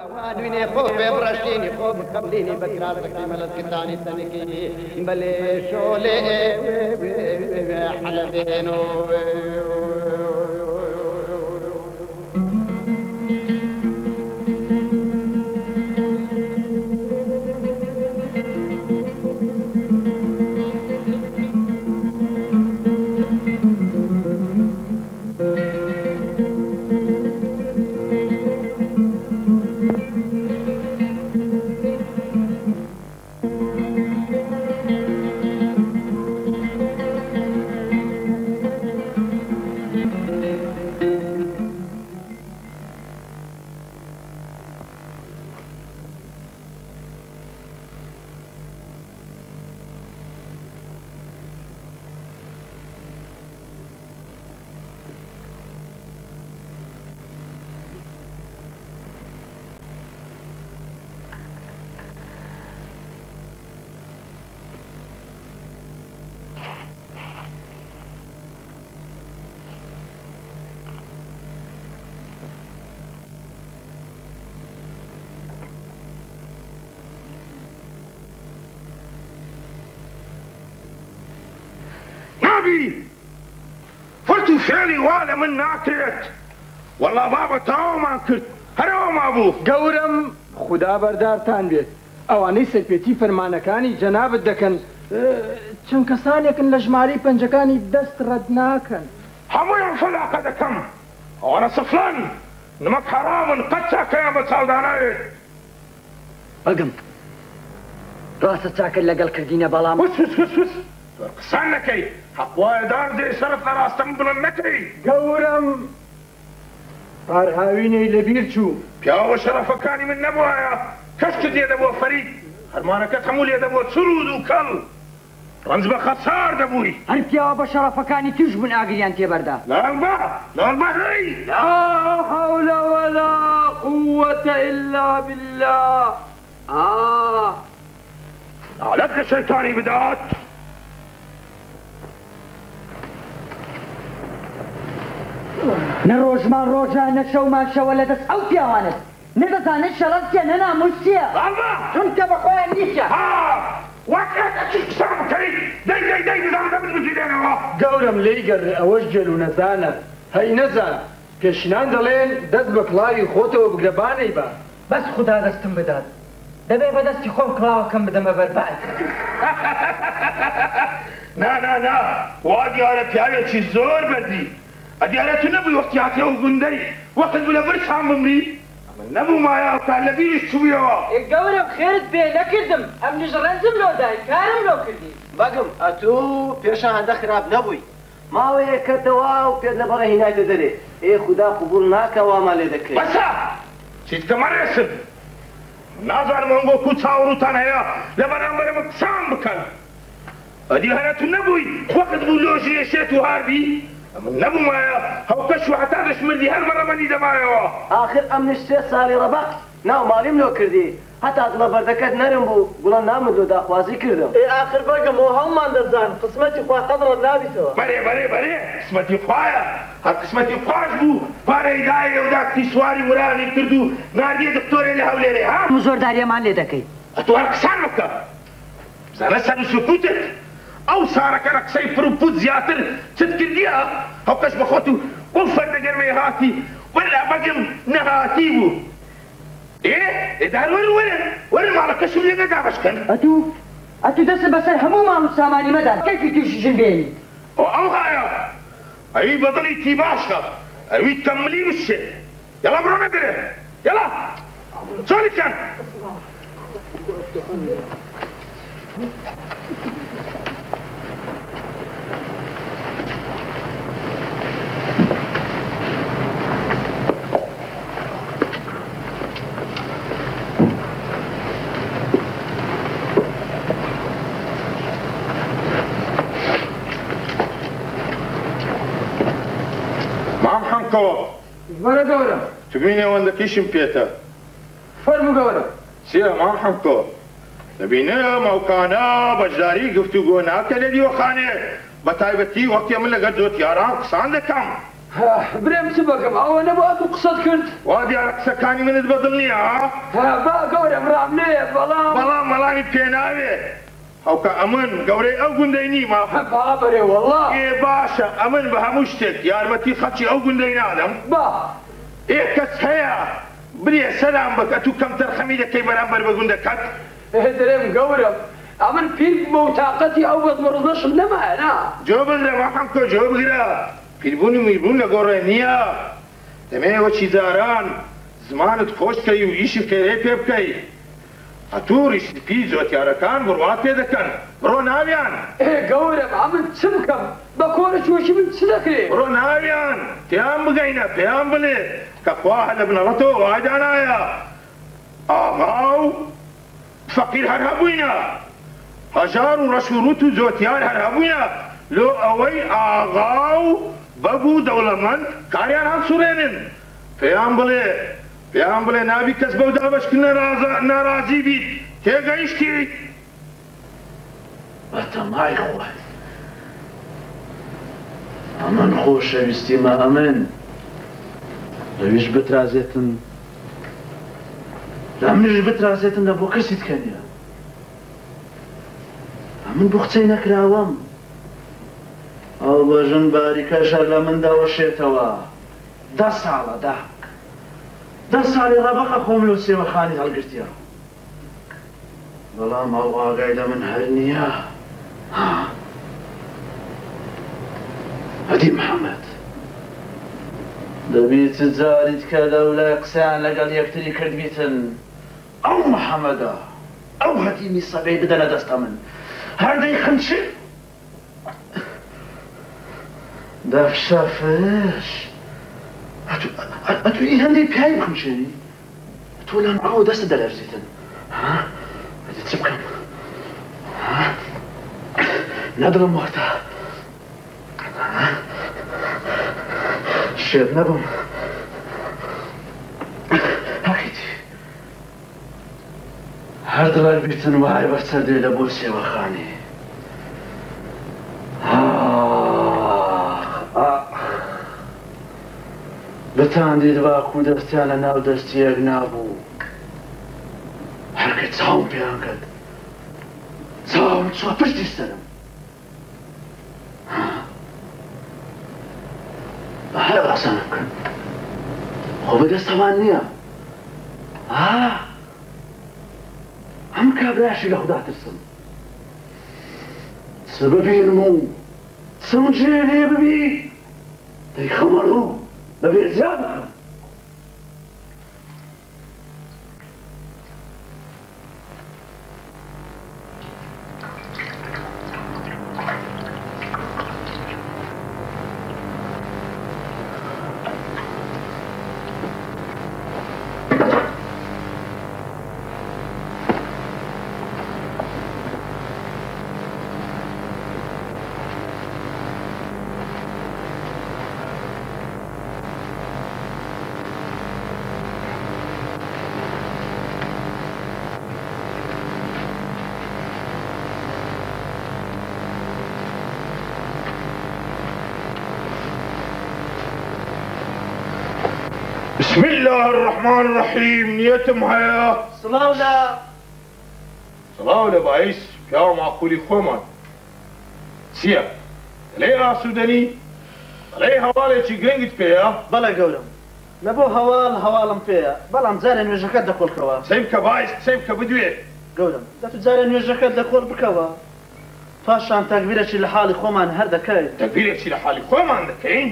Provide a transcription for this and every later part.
وانوینه خوب برشتینی خوب قبلینی بکراس کمال کتانی تنکی بله شوله حلبینو فرتو فعلي والا من ناكرت والله بابا تاو ما كرت هرو ما بو قورم خدا بردارتان بيت اواني سلبيتي فرمانكاني جنابت دكن چند کسانێکن لە ژمارەی پەنجەکانی دەست ڕەت ناکەن هەموویان فەلاقە دەکەم ئەوانە سفلان نمەک حرامن قەت چاکەیان بە چاوداناوێت بەگم ڕاستە چاکرد لەگەڵ کردینە بەڵام وس زۆر قسان نەکەی حەق وایە داردێ سەرت لە ڕاستەم بڵند نەکەی گەورم پارهاوینەی لەبیر چوو پیاوە شەرەفەکانی من نەبووایە کەشتت لێ دەبووە فەرید هەرمانەکەت هەموو لێ دەبووە چرود و کەڵ ڕەنج بە خەسار دەبووی هەر پیاوە بە شەرەفەکانی توش بوون ئاگریان تێبەردا ناڵبە هەی لا حول ولا قوة إلا بالله لەت لە شەیتانی بدات نە ڕۆژمان ڕۆژان نە شەومان شەوە لە دەست ئەو پیاوانت نەدەزانێت شەڕەت چیە نە ناموس چییە چونکە بە خۆیان نیچە گەورم لێی گەڕێ ئەوەش جێل و نەزانە هەی نەزان پێشینان دەڵێن دەست بە کڵاوی خۆتەوە بگرەبانەی بە بەس خوددا دەستم بدات دەبێ بەدەستی خۆم کڵاوەکەم بدەمە بەربان نا وا دیارە پیاوێکی زۆر بەردی ئەدیارە تو نەبووی وەختی هاتیە و گوندەی وەقت بوو لە بەرچان بمری نەبوو مایە تا لە بیریش چوویەوە گەورم خێرت بێ نەکردم ئەم نیژ ڕەنجم لۆدای کارم لۆ کردی بەگم ئەتوو پێشان هەندە خراپ نەبووی ماوەیە کەتەوە و پێت لەبەڕە هینایتە دەرێ ئێ خوددا قبول ناکە وامان لێ دەکرێت بەسە چیتکە مەڕێسن نازانم ئەنگۆ کو چاوەڕوتان هەیە لە بەرامبەرەمە قسان بکەن ئەدی هەرە تو نەبووی وەقت بوو لۆژی ئێشێت و هاردی نەبوو مایە هەوکەش و هەتا دەشمردی هەر بەڕەمەنی دەمایەوە ئاخر ئەم نیشتێ ساڵی ڕەبەق ناو ماڵیم لۆ کردی هەتا دڵە بەردەکەت نەرم بوو گوڵە نامت لۆ داخوازی کردم ئاخر بەگەم و هەڵمان دەزان قسمەتی خوا قەدڕت نابیتەوە بەرێ قسمەتی خوایە هەر قسمەتی خوش بوو پارەی دایە و داکتی سواری ورانی کرد و ناردیە دکتۆرێ لە هەولێرێ ها زۆرداریەمان لێ دەکەی ئەتۆ هەر قسان بکە بزانە سەر و سکوتت ئەو سارەکە لە قسەی پڕ و پوت زیاتر چت کردیە هەوکەش بە خۆت و ئەو فەردەگەرمەی هاتی وەلا بەگم نەهاتی بوو ئێدار وەرن ماڵەکەشم لێ نەدا بەشکەن ئەتوو دەست بەسەر هەموو ماڵ و سامانی مەدان کەیفی تووشیشن بێنی ئەو هایە ئەوی بەدڵی تی باشە ئەوی کەملی بشێ یەڵا بڕۆ نەدرێ یەڵا چۆنیکەن وەرە گەورم تو بینێ ئەوەندەکەیشم پێێتە فەرموو گەورم چییە مام حەمکۆ دەبینە مەوکانە بەشداری گفتوگۆ ناکە لە دیوەخانێ بە تایبەتی وەختی من لەگەڵ جۆتیاران قسان دەکەم برێم چ بەکەم ئەوە نەبوو ئەتو قسەت کرد وا دیارە قسەکانی منت بەدڵ نییە با گەورم ڕام نەیە بەڵام وەڵامی پێ ناوێ ئەوکە ئەمن گەورەی ئەو گوندەی نیمە با بەرێ وەڵڵا ئێ باشە ئەمن بە هەموو شتێک یارمەتی خەڵکی ئەو گوندەی نادەم با کەس هەیە برێ سەلام بکە تو کەم تەرخەمی دەکەی بەرامبەر بە گوندەکەت درێم گەورم ئەمن پیر بوومە و تااقەتی ئەو بەزمەڕزەشم نەمایە نا جۆ بگرە ماحەم کۆ جۆ بگرە پیربوون و میربوون لە گۆڕێ نییە دەمەوە چیزاران زمانت خۆشکەی و ئیشی خێرەی پێ بکەی هەتووڕیش پی زۆتیارەکان بڕوات پێ دەکەن بڕۆ ناویان گەورم ئەمن چ بکەم بە کۆرە چۆشی من چ دەکرێت بڕۆ ناویان پێیان بگەینە پێیان بڵێ کە خوا لە بنەڕەتەوە وادانایە ئاغا و فەقیر هەر هەبووینە هەژار و ڕەش و ڕوت و زۆتیار هەر هەبووینە لۆ ئەوەی ئاغا و بەبوو دەوڵەمەند کاریان هەڵسوڕێنن پێیان بڵێ نابی کەس بەو دابەشکردنە ناڕازی بیت تێگەیشتی بەتەمای خۆی ئەمن خۆشەویستیمە ئەمن لەویش بترازێتن لە منیش بترازێتن لە بۆ کەسی تکەنیە ئەمن بۆ قسەی نەکراوەم ئەو بەژن باریکەشە لە مندا وەشێتەوە 10 ساڵە 10 ساڵی ڕەبەقە خۆم لەو سێوەخانی هەڵگرتیە بەڵام ئەو ئاگای لە من هەر نییە هەدی محەممەد دەبیت جاریت کە لەولای قسەیان لەگەڵ یەکتری کردبیتن ئەو محەممەدە ئەو هەتیمی سەبەی بدەنە دەستە من هەردەی خنچێ دەفشە فرش ئەتوی هەندەی پیاوی بخنچێنی تۆ لەم ئەو دەستە دەلەرزیتن ئەدە چ بکەم نەدڵم وەختە شێت نەبم هەقیتی هەر دڵار بیتن وای بەسەر دێ لە بۆ سێوەخانی بتاندید باکو دەستیان لە ناو دەستیەک نابوو هەرکە چاوم پێیان کرد چاوم چوە پشتی سەرم هەر قەسەم بکەن خۆ بەدەستەوان نییە ئەم کابراشی لە خوددا ترسم چ ببینم و چم جێ لێ ببی دەی خەمەڕوو بەبێ زیاد بکەم بسم الله الرحمن الرحيم نيتم هيا صلاولا بايس پیاو معقولی خومان چیه؟ لێ ئاسوودەنی لێ هەواڵێکی گرنگت پێیە؟ بەڵێ گەورم نەبوو هەواڵم پێیە بەڵام جارێ نوێژەکەت دەخۆڵکەوە سەیب کە باعیس سەیب کە بدوێ گەورم دەتو جارێ نوێژەکەت دەخۆڵ بکەوە پاشان تەکبیرێکی لە حاڵی خۆمان هەر دەکەیت تەکبیرێکی لە حاڵی خۆمان دەکەین؟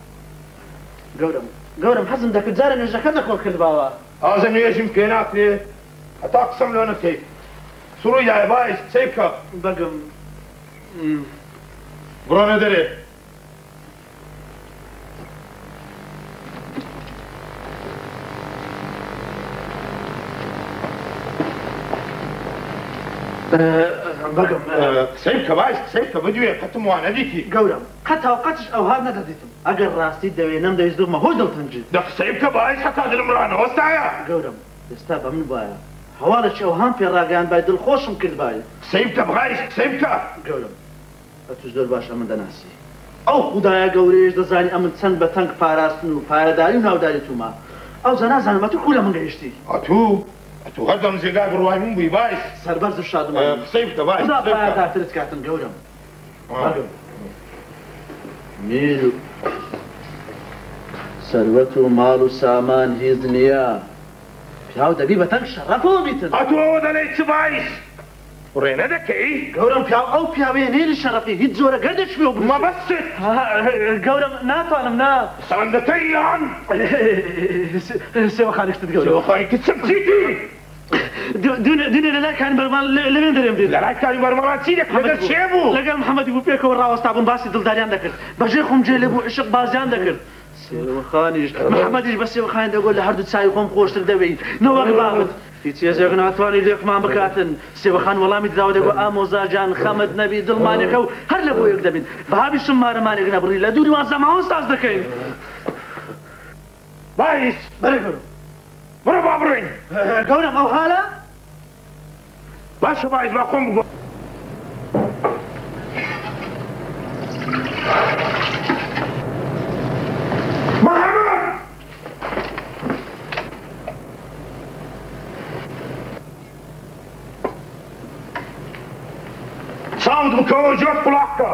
گەورم حەزم دەکرد جارێ نوێژەکەت دەخۆڵ کردباوە ئازە نوێژم پێ ناکرێ هەتا قسەم لێ نەکەی سوڕووی دایە باعیس سەیب کە بەگم بڕۆنە دەرێ بەگم سەیب کە باعیس سەیب کە بدوێ قەتم وا نەدیتی گەورم قەت تاوقەتش ئەوها نەدەدیتم ئەگەر ڕاستی دەوێ نەمدەویستمە هۆی دڵتەنجید سەیب کە باعیس هەتا دڵم ڕانەوەستایە گەورم ئێستا بە من وایە هەواڵێکی ئەوهام پێڕاگەیان بای دڵخۆشم کرد بای سەیب کە بغایش سەیب کە گەورم ئەتوش زۆر باشە من دەناسی ئەو خودایە گەورەیەش دەزانی ئەمن چەند بە تەنگ پاراستن و پارەداری و ناوداری توما ئەو جا نازانم ئەتوو کو لە من گەیشتی ئەتوو هەردەم جێگای بڕوای من بووی باش سەربەرز شادمان قسەی بکە باش خدا پایەدارترت کاتن گەورم میر و سەروەت و ماڵ و سامان هیچ نییە پیاو دەبی بە تەنگ شەڕەفەوە بیتن ئەتوەوە دەڵێی چ باش ڕێنە دەکەی گەورم پیاو ئەو پیاوەیە نێری شەڕەفی هیچ زۆرە گەردەشوێ و مەبەست گەورم ناتوانم نا سەوەندەتەی یان سێوەخانێکتت گەورم سێوەخانی کچ چیتی دوێنێ لەلای کانی بەرمان لەوێن دەرێم دێت لەلای کاری بەرمەڵان چی دەکرد لەگەڵ چێ بوو لەگەڵ محەممەدی بوو پێکەوە ڕاوەستابوون باسی دڵداریان دەکرد بەژێ خۆم جێ لێ بوو عشق بازیان دەکرد سێوەخانیش محەممەدیش بە سێوەخانی دەگۆ لە هەردوو چای خۆم خۆشتر دەبێت نەوەک باوت هیچ ێزێک ناتوانانی لێکمان بکاتن سێوەخان وەڵامی دراوە دەگۆ ئامۆزاجان خەمت نەبی دڵمانێکە و هەر لە بۆ یەک دەبین بەهابی شمارەمانێک نەبڕی لە دووری وان زەماوە ساز دەکەین باش بەرە گەورم بڕۆ با بڕۆین گەورم ئەو حالە باشە باش با خۆم بگۆ چاوت بکەوە جۆت قوڵاقکە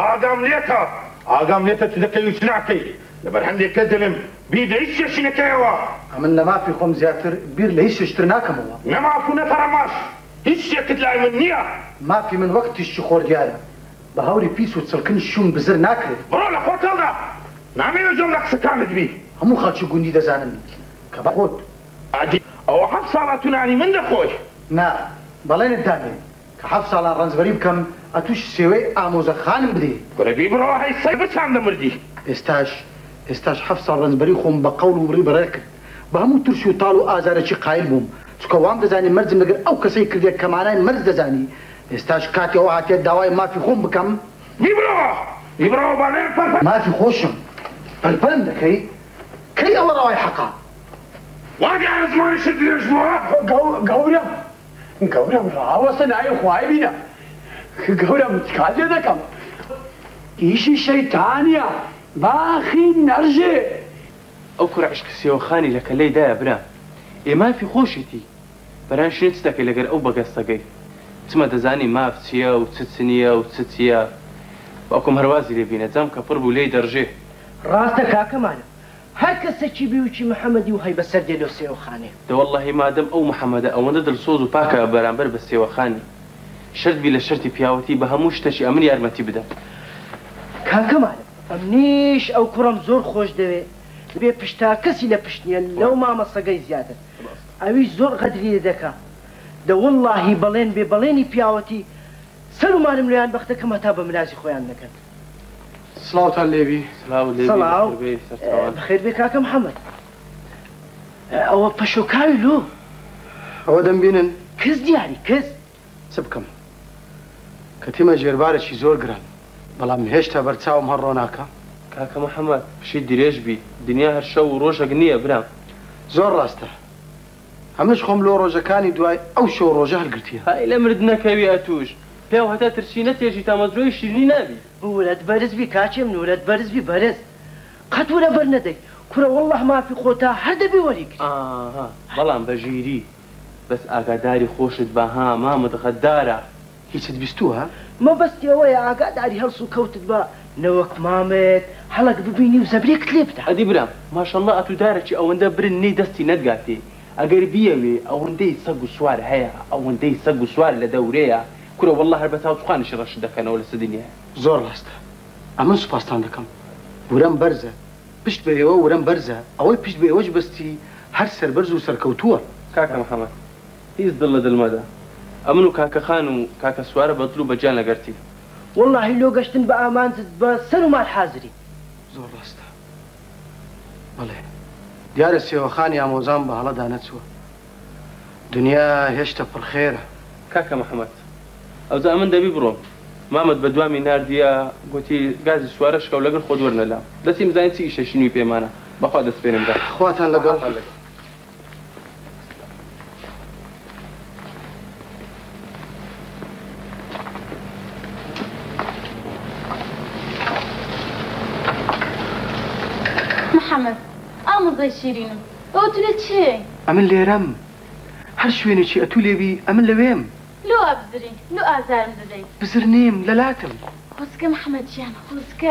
ئاگام لێتە چ دەکەی و چ ناکەی لەبەر هەندێک کەس دەڵێم بیر لە هیچ شێشی نەکەیەوە ئەمن لە مافی خۆم زیاتر بیر لە هیچ شتر ناکەمەوە نەماف و نەفەرەماش هیچ شتێکت لای من نییە مافی من وەک تیشتی خۆردیارە بە هەوری پیس و چڵکن شوم بزر ناکرێت بڕۆ لە خۆتەڵدا نامەوێت جۆم لە قسەکانت بی هەموو خەڵکی گوندی دەزانن کە بە خۆت ئەدی ئەوە حەفت ساڵە تونانی من دەخۆی نا بەڵێنت دامێن کە حەفت ساڵان ڕەنجبەری بکەم ئەتوش سێوەی ئامۆزەخانم بدێ گورەبی بڕۆ هەی سەی بچان دەمردی ئێستاش حەفت ساڵ ڕەنجبەری خۆم بە قەول و بڕی بەڕێ کرد بە هەموو ترش و تاڵ و ئازارەکی قایل بووم چکە وام دەزانی مەرجم لەگەر ئەو کەسەی کردێت کە مانای مەرج دەزانی ئێستاش کاتی ئەوە هاتێت داوای مافی خۆم بکەم بیبڕەوە بەڵێن پەرپەر مافی خۆشم پەلپەلم دەکەی کەی ئەوە ڕەوای حەقا وادیانە زمانی شت درێژ بووە گەورم ڕاوەستە ناوی خوای بینە گەورم کات لێ دەکەم ئیشی شەیتانیە باخی نەرژێ ئەو کوڕعشکە سێوەخانی لە کەلەیدایە برا ئێمافی خۆشیتی بەران شوێن چ دەکەی لەگەر ئەو بەگەستەکەی چمە دەزانی ماف چییە و چ نییە و چ چییە باوکم هەروازی لێ بینە جەم کە پڕ بوو لێی دەڕژێ ڕاستە کاکەمانە هەر کەسێکی بیوچی محەممەدی و هەی بەسەر دێ لە سێوەخانێ دەوەڵڵاهی مادەم ئەو محەممەدە ئەوەندە دڵسۆز و پاکە بەرامبەر بە سێوەخانی شەرت بی لە شەرتی پیاوەتی بە هەموو شتەشی ئەمن یارمەتی بدە کاکەمانە ئەمنیش ئەو کوڕم زۆر خۆش دەوێ بێ پشتا کەسی لە پشتنیە لەو مامەسەگەی زیادر ئەویش زۆر قەدری دەکا دەوەڵڵاهی بەڵێن بێ بەڵێنی پیاوەتی سەر و مالم لەیان بەختەکەم هەتا بە منازی خۆیان دەکەن سڵاوتان لێبی سڵاو بەخێر بێ کاکە محەممەد ئەوە پەشۆکاوی لۆ ئەوە دەمبینن کەس دیاری کەس چ بکەم کە تیمە ژێربارێکی زۆر گران بەڵام هێشتا بەرچاوم هەر ڕۆناکە کاکە محەممەد پشی درێژ بی دنیا هەر شەو و ڕۆژێک نییە برام زۆر ڕاستە هەمش خۆم لۆ ڕۆژەکانی دوای ئەو شەو ڕۆژە هەلگرتیە های لە مرد نەکەوی ئەتوش پێ و هەتا ترسی نەتێژی تامەزرۆی شیرنی نابی بولەت بەرزبی کاچێم نورەت بەرزبی بەرز قەت وەرە بەر نەدەی کورە وەڵڵەح مافی خۆتا هەر دەبی وەریکرد بەڵام بە ژیری بەس ئاگاداری خۆشت بە ها مامت غەدارە هیچت بیستووە مەبەستیەوەیە ئاگاداری هەڵس و کەوتت بە نەوەک مامێت هەڵک ببینی و زەبرێکت لێ بدە ئەدی برام ماشەڵڵا ئەتودارێکی ئەوەندە برن نەی دەستی نەتگاتی ئەگەر بیەوێ ئەوەندەی سەگ و سوار هەیە ئەوەندەی سەگ و سوار لە دەورەیە کورە وەڵڵا هەر بە تاوچخانیشی ڕەش دەکەنەوە لە سدنیا زۆر ڕاستە ئەمە سوپاسان دەکەم ورم بەرزە پشت بە ئێوە ورم بەرزە ئەوەی پشت بە ئێوەش بەستی هەر سەربەرز و سەرکەوتووە کاکە محەممەد هیچ دڵ لە دڵمەدا ئەمن و کاکەخان و کاکە سوارە بەدڵ و بەجان لەگەرتی وەڵڵاهی لۆ گەشتن بە ئامانجت بە سەر و مال حازری زۆر ڕاستە بەڵێ دیارە سێوەخانی ئامۆزان بە هەڵەدا نەچووە دنیا هێشتا پڕخێرە کاکە محەممەد ئەوجا ئەمن دەبی بڕۆم مامەد بە دوامی نردیە گوتی گازی سوارە شکەو لەگەڵ خۆ وەرنەلا دەستیم زانین چی ئیشەشینوی پێمانە بەخوا دەست پێنمدا خواتان لەگەڵ مزغی شیرینم ئەو تو لە چێ ئەمن لێرەم هەر شوێنێکی ئەتو لێبی ئەمن لەوێم لۆ ئابزری لۆ ئازارم دەدەیت بزر نیم لە لاتم خۆزگە محەممەدیان خۆزگە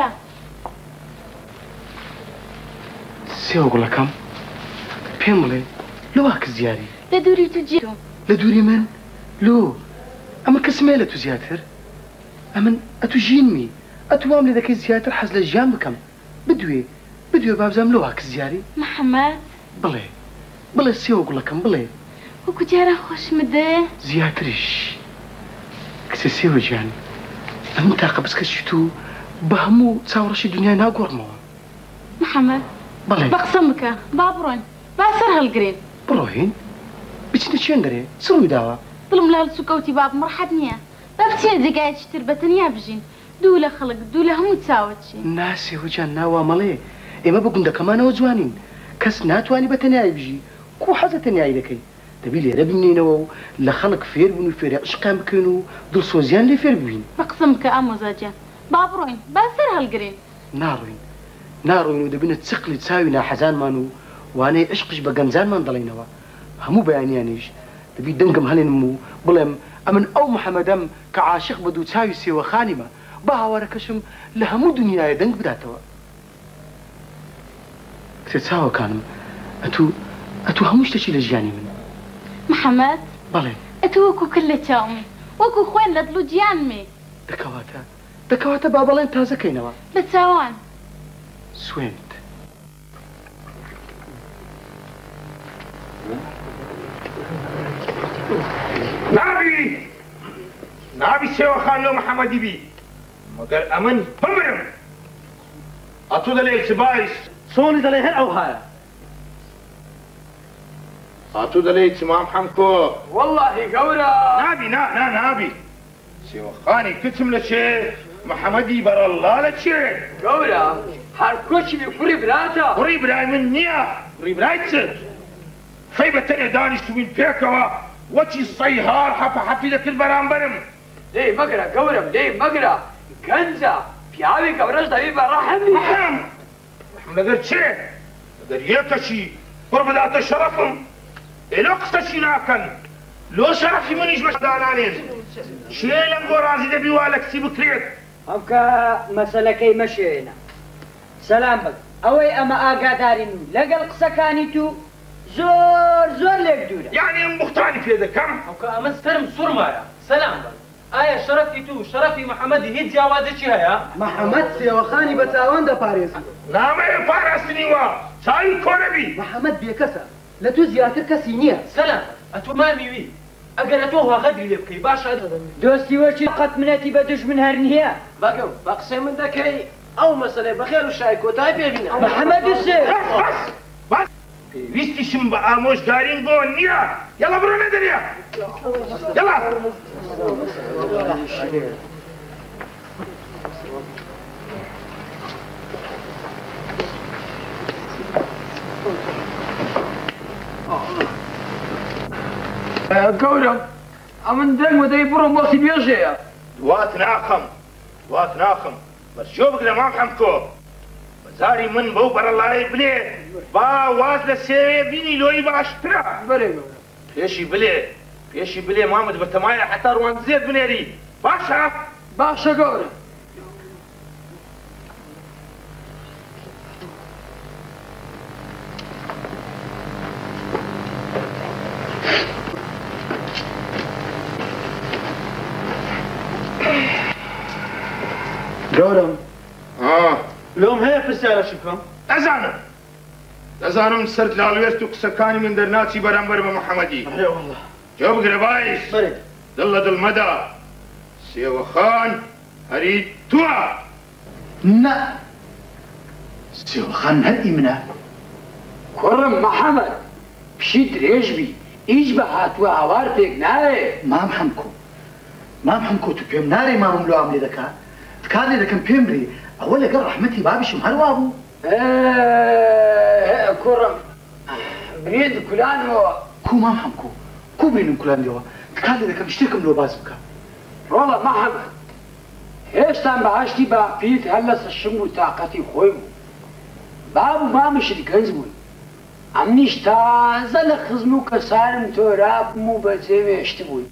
سێوە گوڵەکەم پێم بڵێ لەوا کە زیاری لە دووری تو جێ لە دووری من لۆ ئەمە کەسمێ لە تو زیاتر ئەمن ئەتو ژینمی ئەتو وام لێ دەکەی زیاتر حەز لە ژیان بکەم بدوێ بابزام لەوا کە زیاری محەممەد بڵێ سێوە گوڵەکەم بڵێ وەکو جاران خۆشم دێ زیاتریش کچە سێوە گیان ئەمن تاقە بچکەشی تو بە هەموو چاوەڕەشی دنیای ناگۆڕمەوە محەممەد بڵێ بە قسەم بکە با بڕۆین با سەر هەڵگرین بڕۆین بچنە چێنگەرێ چ ڕووی داوە دڵم لال سوکەوتی بابم ڕەحەت نییە با بچێن جێگایەکی تر بەتەنیا بژین دوو لە خەڵک دوو لە هەموو چاوەچی ناسێوە گیان ناوا مەڵێ ئێمە بە گوندەکەمانەوە جوانین کەس ناتوانانی بە تەنیایی بژی کو حەزە تەنیایی دەکەی دەبی لێرە بمنینەوە و لە خەڵک فێر بوون و فێری عشقان بکەین و دڵسۆزیان لێ فێر بووین بە قسەم بکە ئامۆزاجیان با بڕۆین با سەر هەڵگرین ناڕۆین و دەبینە چقلی چاوی ناحەزانمان و وانەی عشقش بە گەنجانمان دەڵێنەوە هەموو بەیانیانیش دەبی دەنگم هەڵێنم و بڵێم ئەمن ئەو محەممەدەم کە عاشق بە دوو چاوی سێوەخانیمە با هاوارەکەشم لە هەموو دنیاە دەنگ بداتەوە کتێ چاوەکانم ئەتو هەموو شتێکی لە ژیانی من محەممەد بەڵێ ئەتو وەکو کرد لە چاومی وەکو خوێن لە دڵ و گیانمێ دەکەواتە با بەڵێن تازەکەینەوە لە چاوان سوێنت نابی سێوەخان لۆ محەممەدی بی مەگەر ئەمن بمرم ئەتو دەڵێ چ باعث سۆنی دەڵێ هەر ئەو هایە ئەتو دەڵێ چ مام حەمکۆ وەڵڵاهی گەورە نابی سێوەخانی کچم لە چێ محەممەدی بەرەڵا لە چێ گەورە هەر کۆچی کوڕی براتە کوڕی برای من نییە کوڕی برای چ خەی بە تەنێ دانیشتبووین پێکەوە وەچی سەیهار حەپی دەکرد بەرامبەرم دەی مەگرە گەورم دەی مەگرە گەنجە پیاوی گەورەش دەبی بە ڕەحەمی ڕەحەم لەگەر چێ لەگەر یەکەشی پڕ بداتە شەرەفم ئێلۆ قسەشی ناکەن لۆ شەرەفی منیش بەشدانانێن چێ لەم گۆڕازی دەبی وا لە کچی بکرێت ئەمکە مەسەلەکەی مەشێنە سەلام بک ئەوەی ئەمە ئاگادارین لەگەڵ قسەکانی تو زۆر لێک دوورە یعنی ئەم بوختانی پێ دەکەم ئەوکە ئەمە سەرم سوڕمایە سەلام بک ئایا شەرەفی تو شەرەفی محەممەدی هیچ جیاوازێکی هەیە محەممەد سێوەخانی بە تاوان دەپارێزی نامەیە پاراستنیوە چاوی کۆنەبی محەممەد بێکەسە لە تو زیاتر کەسی نییە سەلام ئەتۆ مامیوی ئەگەر ئەتۆ هاغەدری لێ بکەی باشە دۆستی وەرچی قەت منەتی بە دژمن هەر نییە بەگەم بە قسەی من دەکەی ئەو مەسەلەی بەخێر و شای کۆتای پێبینە محەممەد سێ بەس پێویستیشم بە ئامۆژگاریم بۆ نییە یەڵە بڕۆ نەدەرێ یەڵە گەورم ئەمن دەنگ وەدەی بڕۆم بۆسی بێژەیە دوات ناخم بەرجۆ بگرە مام حەمکۆ بەزاری من بەو بەرەڵایی بلێ با واز لە سێوێ بینی لۆی باشترە بەرێ پێشی بلێ مامت بە تەمایە حتا ڕوان زێت بنێری باشە گەورە گەورم لۆم هەیە پرسیارەشی بکەم دەزانم سرد لاڵوێست و قسەکانی من دەرناچی بەرامبەر بە محەممەدی جا بگرە باعث دڵ لە دڵ مەدا سێوەخان هەری تووە نا سێوەخان هەری منە کوڕم محەممەد پشی درێژ بی هیچ بە هاتووە هاوار پێک ناوێ مام حەمکۆ تو پێم نارێ مامم لۆ ئەم لێ دەکات تکار لێ دەکەم پێم برێ ئەوە لەگەڵ ڕەحمەتی بابیشم هەروە بوو کوڕم برێد کولانەوە کو مام حەمکۆ کو برێنم کولاندەوە تکار لێ دەکەم شتێکم لۆ باز بکە ڕۆڵە محەممەد هێشتان بەهاشتی باپیت هەر لە شم و تااقەتی خۆی بوو باب و مامشت گەنج بوون ئەمنیش تازە لە خزم و کەسانم تۆرابم و بەجێ وێشت بووی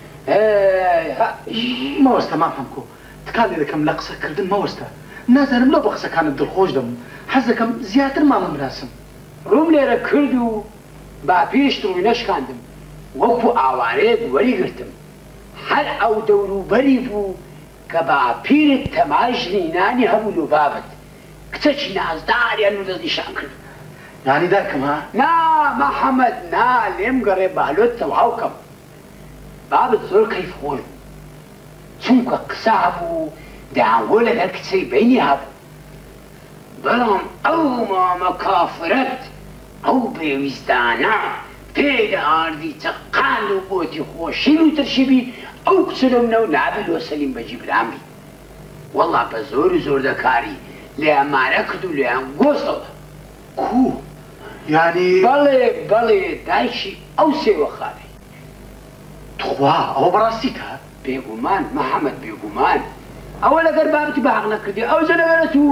مەوەستە ماپەم کۆ تکان لێ دەکەم لە قسەکردن مەوەستە نازانم لەو بە قسەکانت دڵخۆش دەبم حەز دەکەم زیاتر مامەم براسم ڕووم لێرە کرد و با پێش ڕووی نەشکاندم وەکو ئاوارەیەک وەریگرتم هەر ئەو دەوروبەری بوو کە باپیرت تەماژنی نانی هەبوو و بابەت کچەکی نازداریان و دەستنیشان کرد نانی داکەم ها نا مەحەمەد نا لێم گەڕێ بالۆت تەواو کەم بابت زۆر کەیف خۆش بوو چونکە قسە هەبوو داوە لەگەر کچەی بینی هەبوو بەڵام ئەو مامە کافرەت ئەو پێویستانە پێدا ئاردی چەقاند و بۆتی خۆشین و ترشیبی ئەو کچە لەو نەو نابێت وە سەلیم بەجیبران بی وەڵا بە زۆر و زۆر دەکاری لێ ئەمارە کرد و لێیان گۆستەوە کو یعنی بەڵێ بەڵێ دایکی ئەو سێوە خانەی تخوا ئەوە بەڕاستیتە بێگومان مەحەمەد بێگومان ئەوە لەگەر بابەتی بەحەق نەکردی ئەو جە لەگەرە تو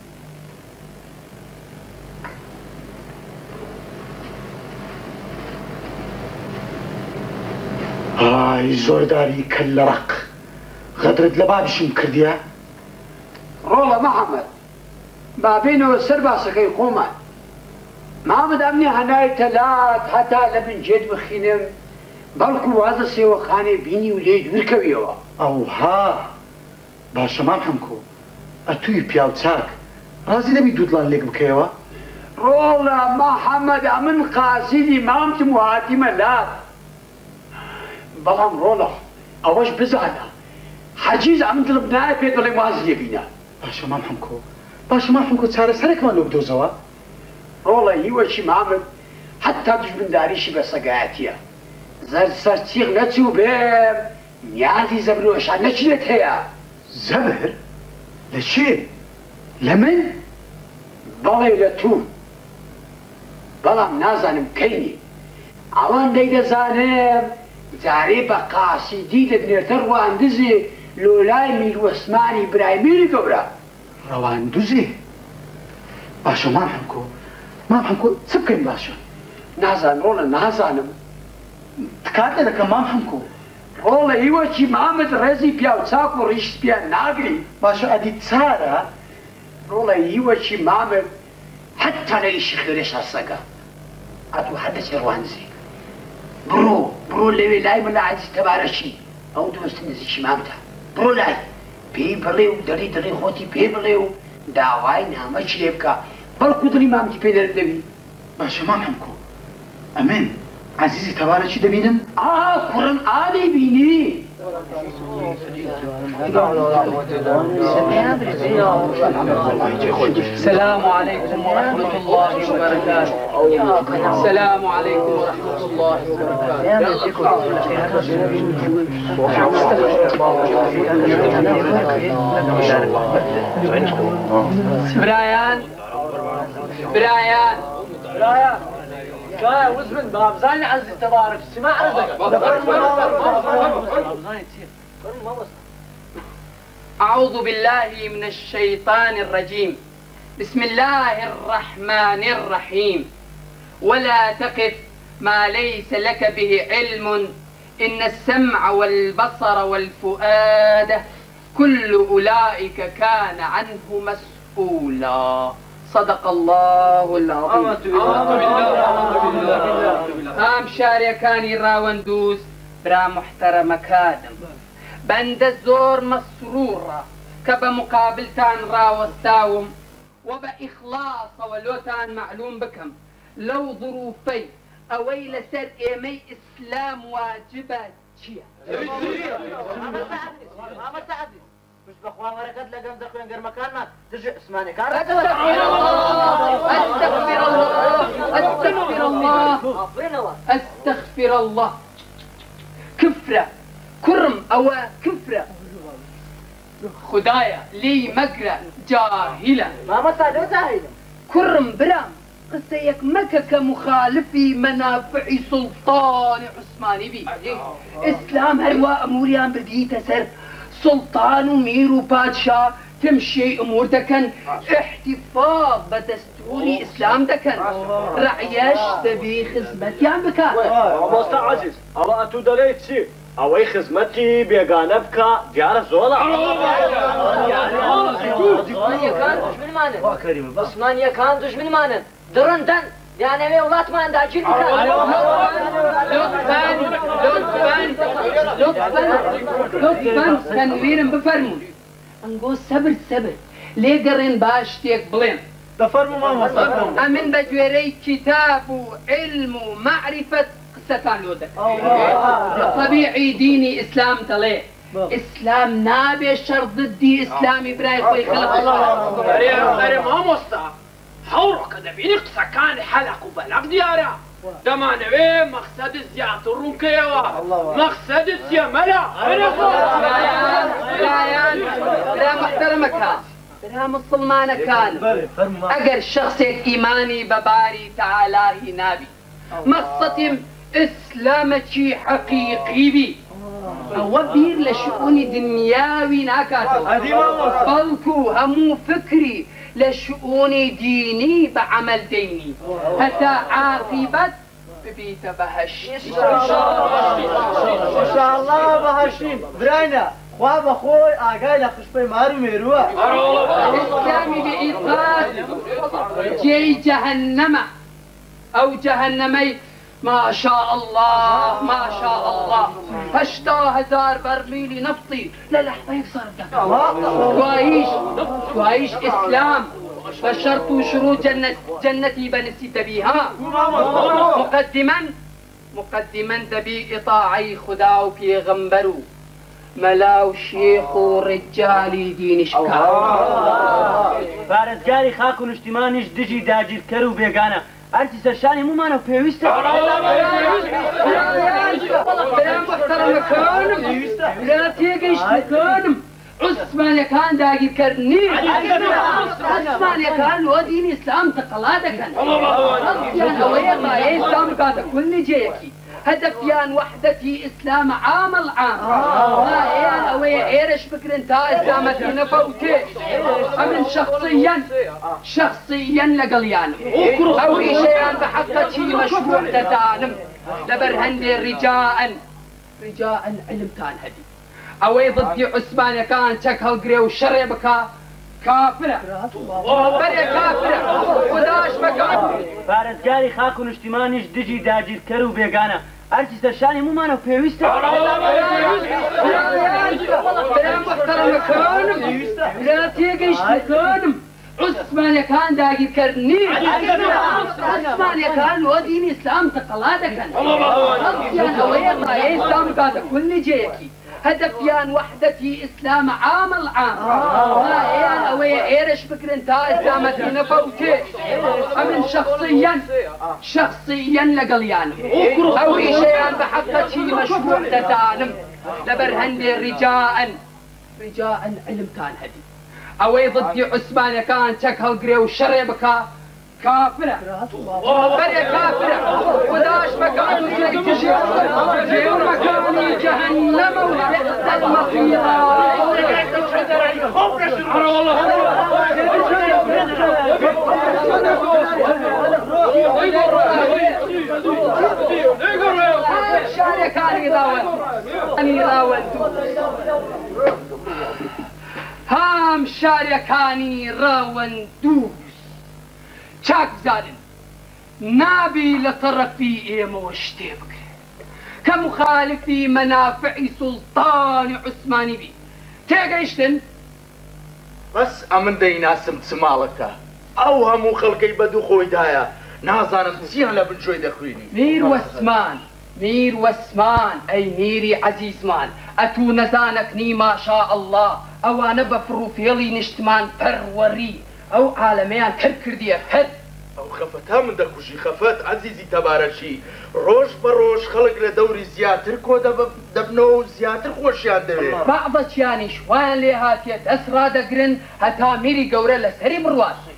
ئای زۆرداری کەل لە ڕق غەدرت لە بابیشم کردیە ڕۆڵە مەحەمەد بابێنەوە سەر باسەکەی خۆمان مامەد ئەمنی هەنای تەلات هەتا لە بنجێت بخینم بەڵکو وازە سێوەخانێ بینی و لێ دوورکەویەوە ئەوها باشە ماپەم کۆ ئەتووی پیاو چاک ڕازی دەبی دوودڵان لێک بکەیەوە ڕۆڵە مەحەمەد ئەمن قاسیدی مامتم و هاتیمە لات بەڵام ڕۆڵە ئەوەش بزانە حەجیز ئەم دڵم نایە پێ دڵێ واز لێ بینە باشە ماپەم کۆ باشە ماپەم کۆ چارەسەرێکمان لێ بدۆزەوە ڕۆڵە هیوەشی مامت حتا دژمنداریشی بە سەگایەتیە زەر سەرچیق نەچوو بێم نیازی زەبرۆشان نەچێت هەیە زەبر لە چێ لە من بەڵێ لە تو بەڵام نازانم کەینی ئەوان دەیدەزانم جارێ بە قاسیدی دەبنێتە ڕواندزێ لۆلای میروەسمانی برایمیری گەورە ڕەواندوزێ باشە ماپەم کۆ چ بکەین باشە نازان ڕۆڵە نازانم تکات لێ دەکەم ماپەم کۆ ڕۆڵە هیوەکی مامت ڕێزی پیاو چاک و ڕیشت پیان ناگری باشە ئەدی چارە ڕۆڵە هیوەکی مامت حتا لە ئیشی خێرێش هەسەگە ئەتوو هەردەچێ ڕواندزی بڕۆ لەوێ لای مەلا عەزیز تەبارەکی ئەو دۆست نزیکی مامتە بڕۆ لای پێی بڵێ و دەڵی خۆتی پێ بڵێ و داوای نامەچ لێ بکە بەڵکو دڵی مامتی پێ دەردەوی باشە ماپەم کۆ ئەمێن عەزیزی تەبارەکی دەبینم کوڕم ئادەی بینی السلام عليكم ورحمة الله وبركاته. السلام عليكم ورحمة الله وبركاته. برايان شاية وزمن بابزاني عزيز تبارك السماء عزك أعوذ بالله من الشيطان الرجيم بسم الله الرحمن الرحيم ولا تقف ما ليس لك به علم إن السمع والبصر والفؤاد كل أولئك كان عنه مسؤولا صدق الله العظيم. أم شاريكاني راوندوز برا محترم كادم بند الزور مسرورة كبمقابلتان راوستاوم وبإخلاص ولوتان معلوم بكم لو ظروفي أويل سر إيمي إسلام واجبات شيا مش بخوان ورقات لقم دخوين غير مكاننا تجي اسماني كار استغفر الله استغفر الله كفرة كرم أو كفرة خدايا لي مقرة جاهلة ما مساعدة جاهلة كرم برام قصيك مكك مخالفي منافعي سلطان عثماني بي إسلام هروا أموريان بدي تسر سلطان ومير وبادشاه تمشي امور دكن احتفاظ بدستوري اسلام دكن رعيش تبي خدمتي عم بكا ماست عزيز او اتو دليت شي اوي خدمتي بيغانه بكا ديار زولا عثمانيا كان دشمن مانن عثمانيا كان دشمن مانن درندن يعني ما ولات ما عندها شيء لطفاً تنويرم بفرمو انقو صبر ليه قرين باش تيك بلين بفرمو ما مصطفى امن بجويري كتاب وعلم ومعرفة قصتان لودك طبيعي ديني اسلام تليه اسلام نابي شر ضدي اسلامي براي خوي خلق أري ما مصطفى حورك دبيني قصة كان حلق وبلغ ديارة دما نبي مقصد زيادة الرنكية مقصد السياملة لا محترمك هذا لا مسلمان كان اگر شخصك ايماني بباري تعالى نابي مقصد اسلامتي حقيقي بي او بير لشؤون دنياوي ناكاتو بلكو همو فكري لشؤون ديني بعمل ديني حتى عاقبت ببيت بهش إن شاء الله بهشين براينا خواب خوي آقاي لخشبي مارو ميروه إسلامي بإيقاد جي جهنم أو جهنمي ما شاء الله ما شاء الله 8000 برميل نفطي للحظة يكسر كويش إسلام فشرط وشروط جنتي بنسيت بيها مقدما دبي إطاعي خدا وفي غنبرو ملاو شيخ ورجالي دين شكا فارزقاري خاكو اجتماعيش دجي داجر كرو بيقانا أرتي سرشاني مو مانا وفيويستا بلا محترم كانم لا تيجيش مكانم عثمان كان داقي كرني عثمان كان لو دين اسلام تقلاده كان يعني ويا اسلام قاعده كل جيكي هدفيان وحدتي اسلام عامل عام لا ويا ايرش فكر انت اسلامتي نفوتي امن شخصيا لقليان او شيئا بحقتي مشروع تدانم لبرهندي رجاء علم كان هدي اوي ضدي عثمان كان تك هالقري وشري بكا كافرة بري كافرة خداش بكا فارزقاري خاكو اجتماعيش دجي داجر كرو بيقانا أرتي سرشاني مو مانا وفيويستا بلا محترم كانم لا تيجيش مكانم عثمان كان داقي كرني عثمان كان لو دين اسلام تقلاده كان يعني ويا اسلام قاعده كل جيكي هدفيان وحدتي اسلام عامل عام لا ويا ايرش فكر انت اسلامتي نفوتي امن شخصيا لقليان او شيئا بحقتي مشروع تدانم لبرهندي رجاء علم كان هدي اوي ضدي عثمان كان تك هالقري وشري بكا كافرة بري كافرة خداش مكان تجي مكاني جهنم وبئس المصير شاركاني راولت هام شاركاني راوندوس شاك زالن نابي لطرفي ايما واشتبك كمخالفي منافعي سلطان عثماني بي تيقيشتن بس امن دي ناسم تسمالك او همو خلقي بدو خوي دايا نازانم تسيان لبن شوي دخويني مير واسمان اي ميري عزيزمان اتو نزانكني ما شاء الله او انا بفرو فيلي نشتمان فروري او عالميان كردية فد او خفتها من دكوشي خفت عزيزي تبارشي روش بروش خلق لدوري زياتر كو دبنو زياتر خوشيان دوي بعضك يعني شوان لي هاتيت اسرا دقرن هتا ميري قورة لسري برواسي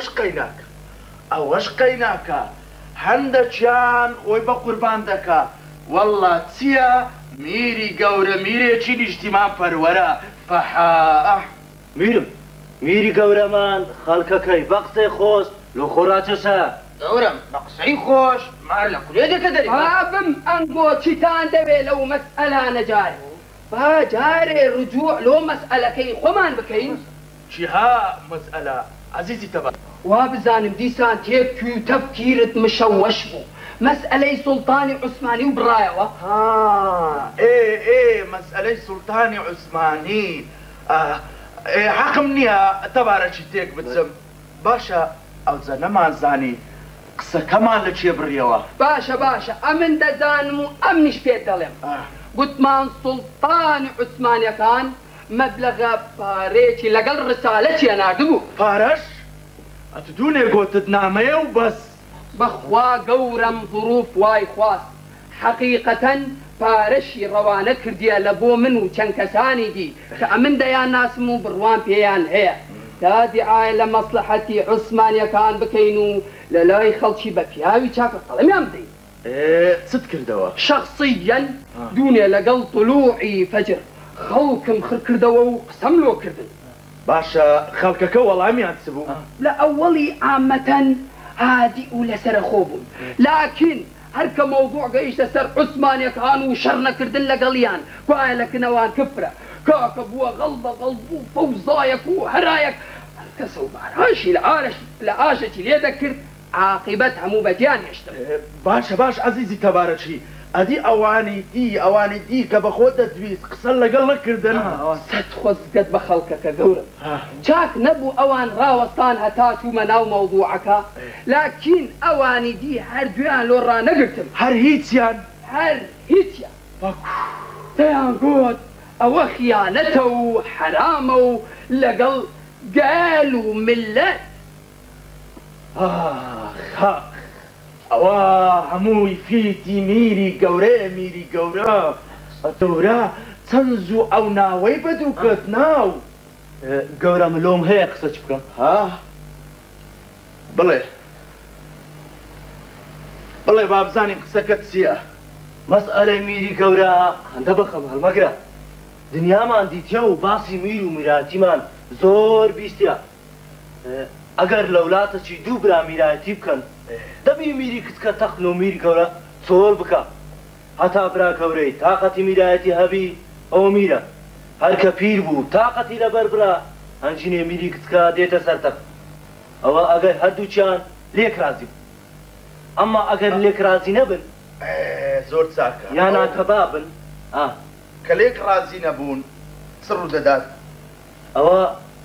اوش قيناك هندچان خوي بقربان دكا والله تسيا ميري قورة ميري چين اجتماع پرورا فحا ميرم میری گەورەمان خەڵکەکەی بە قسەی خۆش لە خۆراچەسە گەورم بە قسەی خۆش مار لە قورێدەکە دەری بابم ئەنگۆ چیتان دەوێت لەو مەسئەلانە جارێ با جارێ ڕجوع لۆ مەسئەلەکەی خۆمان بکەین چیها مەسئەلە عزیزی تەبا وا بزانم دیسان تێک و تەفکیرت مشەوەش بوو مەسئلەی سوڵتانی عوسمانی و بڕایەوە مەسئلەی سوڵتانی عوسمانی حەقم نییە تەبارەکی تێک بچم باشە ئەوجە نەمانزانی قسەکەمان لە چێ بڕیەوە باشە باشە ئەمن دەزانم و ئەمنیش پێت دەڵێم گوتمان سوڵتانی عوسمانیەکان مەبلەغە پارێکی لەگەڵ ڕسالەتیە ناردبوو پارەش ئەت دوونێ گۆتت نامەیە و بەس بەخوا گەورەم ظروف وای خواست حەقیقەتەن پارەشی ڕەوانە کردیە لە بۆ من و چەند کەسانی دی کە ئەمن دەیان ناسم و بڕوان پێیان هەیە تا دیعاە لە مەسلحەتی عوسمانیەکان بکەین و لە لای خەڵکی بە پیاوی چاکە قەڵەمیان بدەین چت کردەوە شخصیەن دوونێ لەگەڵ طلوعی فەجر خەڵکم خڕ کردەوە و قسەم لۆ کردن باشە خەڵکەکە وەڵامیان چ بوو لە ئەوەڵی ئامەتەن عادی و لەسرە خۆ بوون لاکن هەرکە مەوضوع گەیشتە سەر عوسمانیەکان و شەڕ نەکردن لەگەڵیان کوایە لە کنەوان کفرە کاکە بووە غەڵ بە غەڵ بوو فەوزایەک و هەرایەک هەرکەسە و بارهاشی لە ئاشەکی لێ دەکرد عاقبەت هەموو بەدیان هێشتن باشە باش عزیزی تەبارەچی ئەدی ئەوانی دی کە بە خۆ دەدویست قسە لەگەڵ نەکردن سەد خۆزگەت بە خەڵکەکە گەورم چاک نەبوو ئەوان ڕاوەستان هەتا چوومە ناو مەوضوعەکە لاکین ئەوانی دی هەردویان لۆ ڕانەگرتم هەر هیچیان دەیان گوت ئەوە خیانەتە و حرامە و لەگەڵ گەل و ملەت ئەوە هەمووی فیتی میری گەورە ئەتەورە چەند و ئەو ناوەی بەدووکەت ناو گەورە ملۆم هەیە قسە چ بکەم بڵێ با بزانین قسەکەت چییە مەسئەلەی میری گەورە هەندە بەخەم هەڵمەگرە دنیامان دیتە و باسی میر و میراتیمان زۆر بیستە ئەگەر لە وڵاتەکی دوو برا میرایەتی بکەن دەبی میری کچکە تەخن و میری گەورە چۆڵ بکە هەتا برا گەورەی تااقەتی میرایەتی هەبی ئەوە میرە هەرکە پیر بوو تااقەتی لەبەر برا هەنجینێ میری کچکە دێتە سەر تەخت ئەوە ئەگەر هەردووچیان لێک رازی بوو ئەمما ئەگەر لێک رازی نەبن زۆر چاکە یانا کەبا بن کە لێک رازی نەبوون چ ڕوو دەدات ئەوە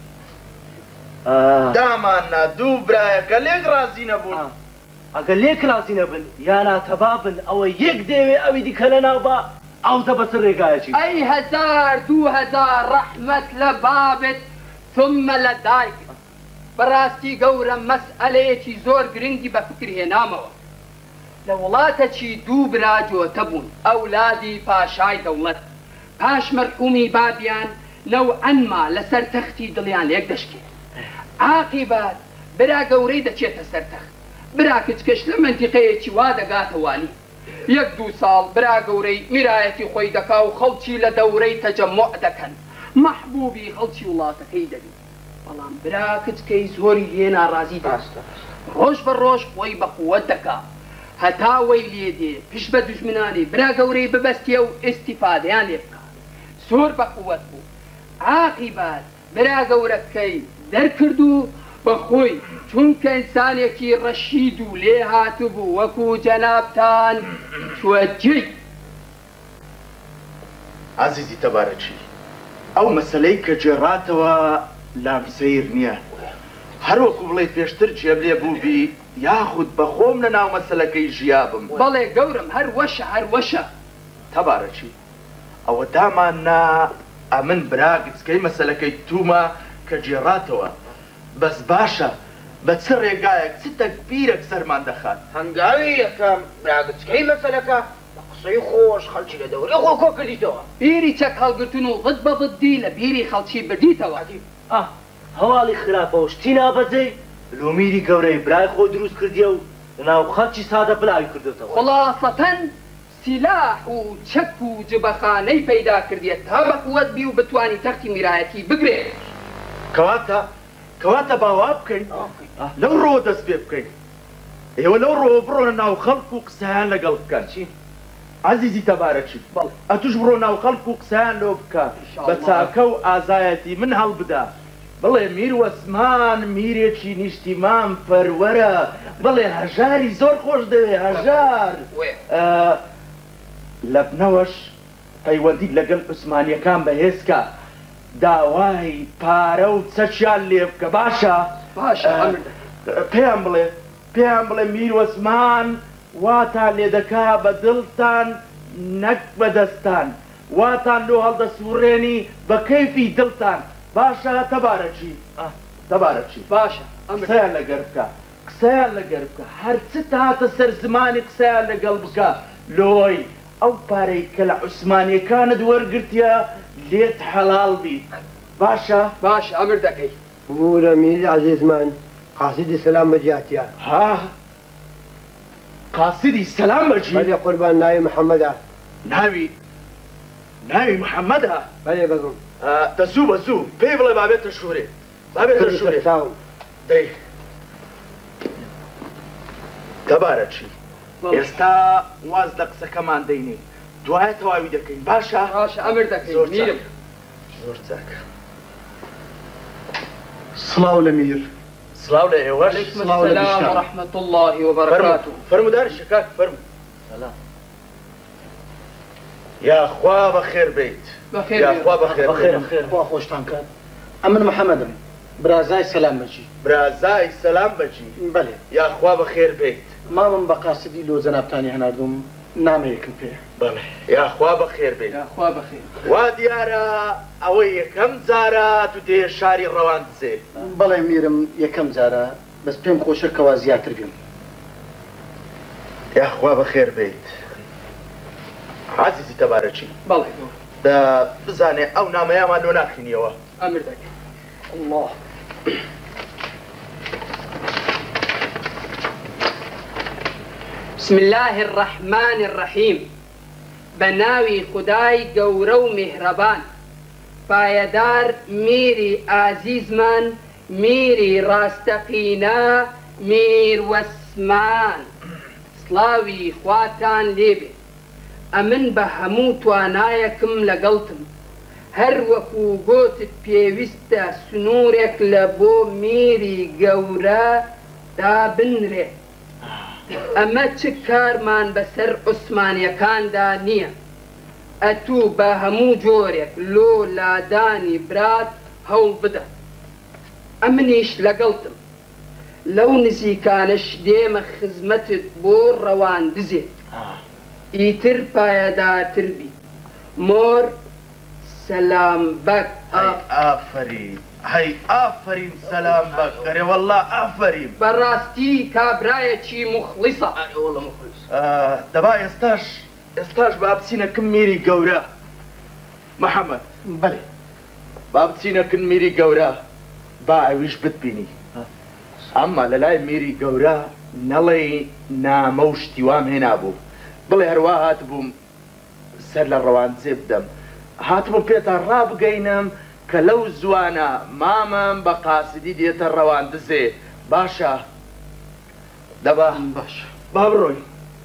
داماننا دوو برایە کە لێک رازی نەبوون ئەگەر لێک رازی نەبن یانا تەبا بن ئەوە یەک دەوێ ئەوی دیکە لە ناو بە ئەوتە بەسەر ڕێگایەکی ئەی 1000 ڕەحمەت لە بابت ثمە لە دایکت بەڕاستی گەورە مەسئەلەیەکی زۆر گرنگی بە فکر هێنامەوە لە وڵاتەکی دوو برا جۆتە بوون ئەولادی پاشای دەوڵەت پاش مەرحومی بابیان نەوعەنما لەسەر تەختی دڵیان لێک دەشکێت عاقبەت برا گەورەی دەچێتە سەر تەخت برا کچکەش لە منتیقەیەکی وا دەگاتە والی 1-2 ساڵ برا گەورەی میرایەتی خۆی دەکا و خەڵکی لە دەورەی تەجەموع دەکەن مەحبوبی خەڵکی وڵاتەکەی دەبی بەڵام برا کچکەی زۆری هێنا ڕازی باشتە ڕۆژ بە ڕۆژ خۆی بە قووەت دەکا هەتا وەی لێ دێ پشت بە دوژمنانی برا گەورەی ببەستێ و ئیستیفادەیان لێ بکات زۆر بە قووەت بوو عاقبەت برا گەورەکەی دەرکرد و بەخۆی چونکە ئینسانێکی ڕەشید و لێ هاتبوو وەکو جەنابتان توەجێی عزیزی تەبارەچی ئەو مەسەلەی کە جێڕاتەوە لام سەیر نییە هەروەکو بڵێ پێشتر جێم لێ بووبی یاخود بەخۆم لە ناو مەسەلەکەی ژیابم بەڵێ گەورم هەروەشە تەبارەچی ئەوە داماننا ئەمن برا گچکەی مەسەلەکەی تومە کە جێڕاتەوە بەس باشە بە چ ڕێگایەک چ تەکبیرێک سەرمان دەخات هەنگاوی یەکەم براگچکەی مەسەلەکە بە قسەی خۆش خەڵکی لە دەوری خۆ کۆ کردیتەوە بیری چەک هەڵگرتن و ضد بە ضدی لە بیری خەڵکی بردیتەوە هەواڵی خراپەوە شتی نابەجێ لۆمیری گەورەی برای خۆ دروست کردیە و لەناو خەڵکی سادە بڵاوی کردێتەوە خڵاسەتەن سیلاح و چەک و جبەخانەی پەیدا کردێت تا بە قووەت بی و بتوانی تەختی میرایەتی بگرێت کەواتە کەواتە باوا بکەین لەو ڕۆ دەست پێ بکەین ئێوە لەو ڕۆ بڕۆنە ناو خەڵک و قسەیان لەگەڵ بکەن چی عزیزی تەبارەکی ئەتوش بڕۆ ناو خەڵک و قسەیان لۆ بکە بە چاکە و ئازایەتی من هەڵبدا بڵێ میر وەسمان میرێکی نیشتیمان پەروەرە بڵێ هەژاری زۆر خۆش دەوێ هەژار لە بنەوەش پەیوەندی لەگەڵ عوسمانیەکان بەهێزکە داوای پارە و چەچیان لێ بکە باشە پێیان بڵێ میر وەسمان واتان لێ دەکا بە دڵتان نەک بە دەستان واتان لۆ هەڵدەسوڕێنی بە کەیفی دڵتان باشە تەبارەکی باشە قسەیان لەگەر بکە قسەیان لەگەر بکە هەرچت هاتە سەر زمانی قسەیان لەگەڵ بکە لۆی ئەو پارەی کە لە عوسمانیەکانت وەرگرتیە لێت حەڵاڵ بیت باشە ئەمر دەکەی بورە میر عەزیزمان قاسیدی سەلام بەجیاتیە ها قاسیدی سەلام بەجی بەلێ قوربان ناوی محەممەدە ناوی محەممەدە بەلێ بەگوم دەزوو بەزوو پێی بڵێ بابێتە شوورێ بابێتە شوورێ دەی تەبارەکی ئێستا واز لە قسەکەمان دەینێ دوایە تەواوی دەکەین باشە ئەمر دەکەین میرم زۆر چاکە سڵاو لە میر سڵاو لە ئێوەش سلام ورحمة الله وبركاته فرمودار شکاک فرمو یاخوا بەخێر بیت یاخوا بەخێر خوا خۆشتان کات ئەمن محەممەدم برازای سەلام بەجی برازای سەلام بەجی بەڵێ یاخوا بەخێر بیت مامم بە قاسیدی لۆ جەنابتانی هەناردوم نامەیەکم پێ بەڵێ یاخوا بەخێر بیت یاخوا بەخێر وا دیارە ئەوەی یەکەم جارە تو دێ شاری ڕەوان دزێ بەڵێ میرم یەکەم جارە بەس پێم خۆشە کەوا زیاتر بیم یاخوا بەخێر بیت عزیزی تەبارەکی بەڵێ بزانێ ئەو نامەیەمان لۆ ناخینیەوە ئەمر دەکەی الله بسم الله الرحمن الرحيم بناوي خداي گەورە و میهرەبان پایەدار میری ئازیزمان میری ڕاستەقینە میر وەسمان سڵاوی خواتان لێبێ ئەمن بە هەموو توانایەکم لەگەڵتم هەر وەکو گۆتت پێویستە سنوورێک لە بۆ میری گەورە دابنرێ ئەمە چ کارمان بەسەر عوسمانیەکاندا نییە ئەتوو بە هەموو جۆرێک لۆ لادانی برات هەوڵ بدە ئەمنیش لەگەڵتم لەو نزیکانش دێمە خزمەتت بۆ ڕەوان دزێ ئیتر پایەدارتر بی مۆر سەلام بەک ئافرین هەی ئافرین سەلام بەک گەرێ وەڵڵا ئافرین بەڕاستی کابرایەکی مخلیسە دەبا ئێستاش با بچینەکەم میری گەورە محەممەد بەڵێ با بچینەکن میری گەورە با ئەویش بتبینی ئەمما لە لای میری گەورە نەڵێ نامە و شتیوام هێنابوو بڵێ هەروە هاتبووم سەر لە ڕەوانجێ بدەم هاتبوو پێتان ڕابگەینم کە لەو زوانە مامەم بە قاسیدی دێتە ڕەوان دزێ باشە دەبا باش با بڕۆی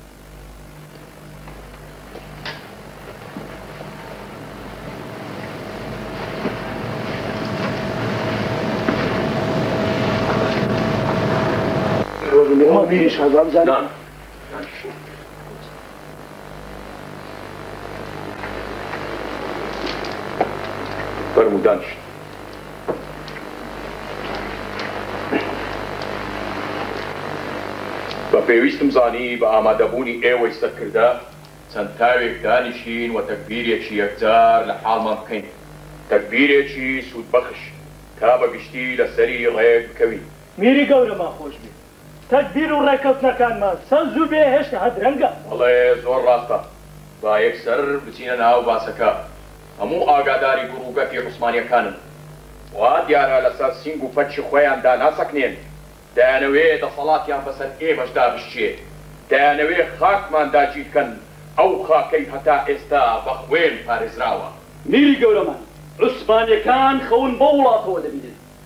فرمودانش بە پێویستم زانی بە ئامادەبوونی ئێوەی سەرکردا چەند تاوێک دانیشین و تەکبیرێکی یەکجار لە حاڵمان بکەین تەکبیرێکی سوودبەخش تا بەگشتی لەسەری ڕێک بکەوین میری گەورەمان خۆش بێ تەکبیر و ڕێکەوتنەکانمان سەرز و بێ هێشتا هەدرەنگە بەڵێ زۆر ڕاستە با یەکسەر بچینە ناو باسەکە هەموو ئاگاداری گوڕوگەفی عوسمانیەکانن وا دیارە لەسەر سینگ و فەچی خۆیاندا ناسەکنێن دەیانەوێ دەسەڵاتیان بەسەر ئێمەشدا بشتێ دەیانەوێ خاکمان داگیر بکەن ئەو خاکەی هەتا ئێستا بە خوێن پارێزراوە میری گەورەمان عوسمانیەکان خەون بە وڵاتەوە دەبینن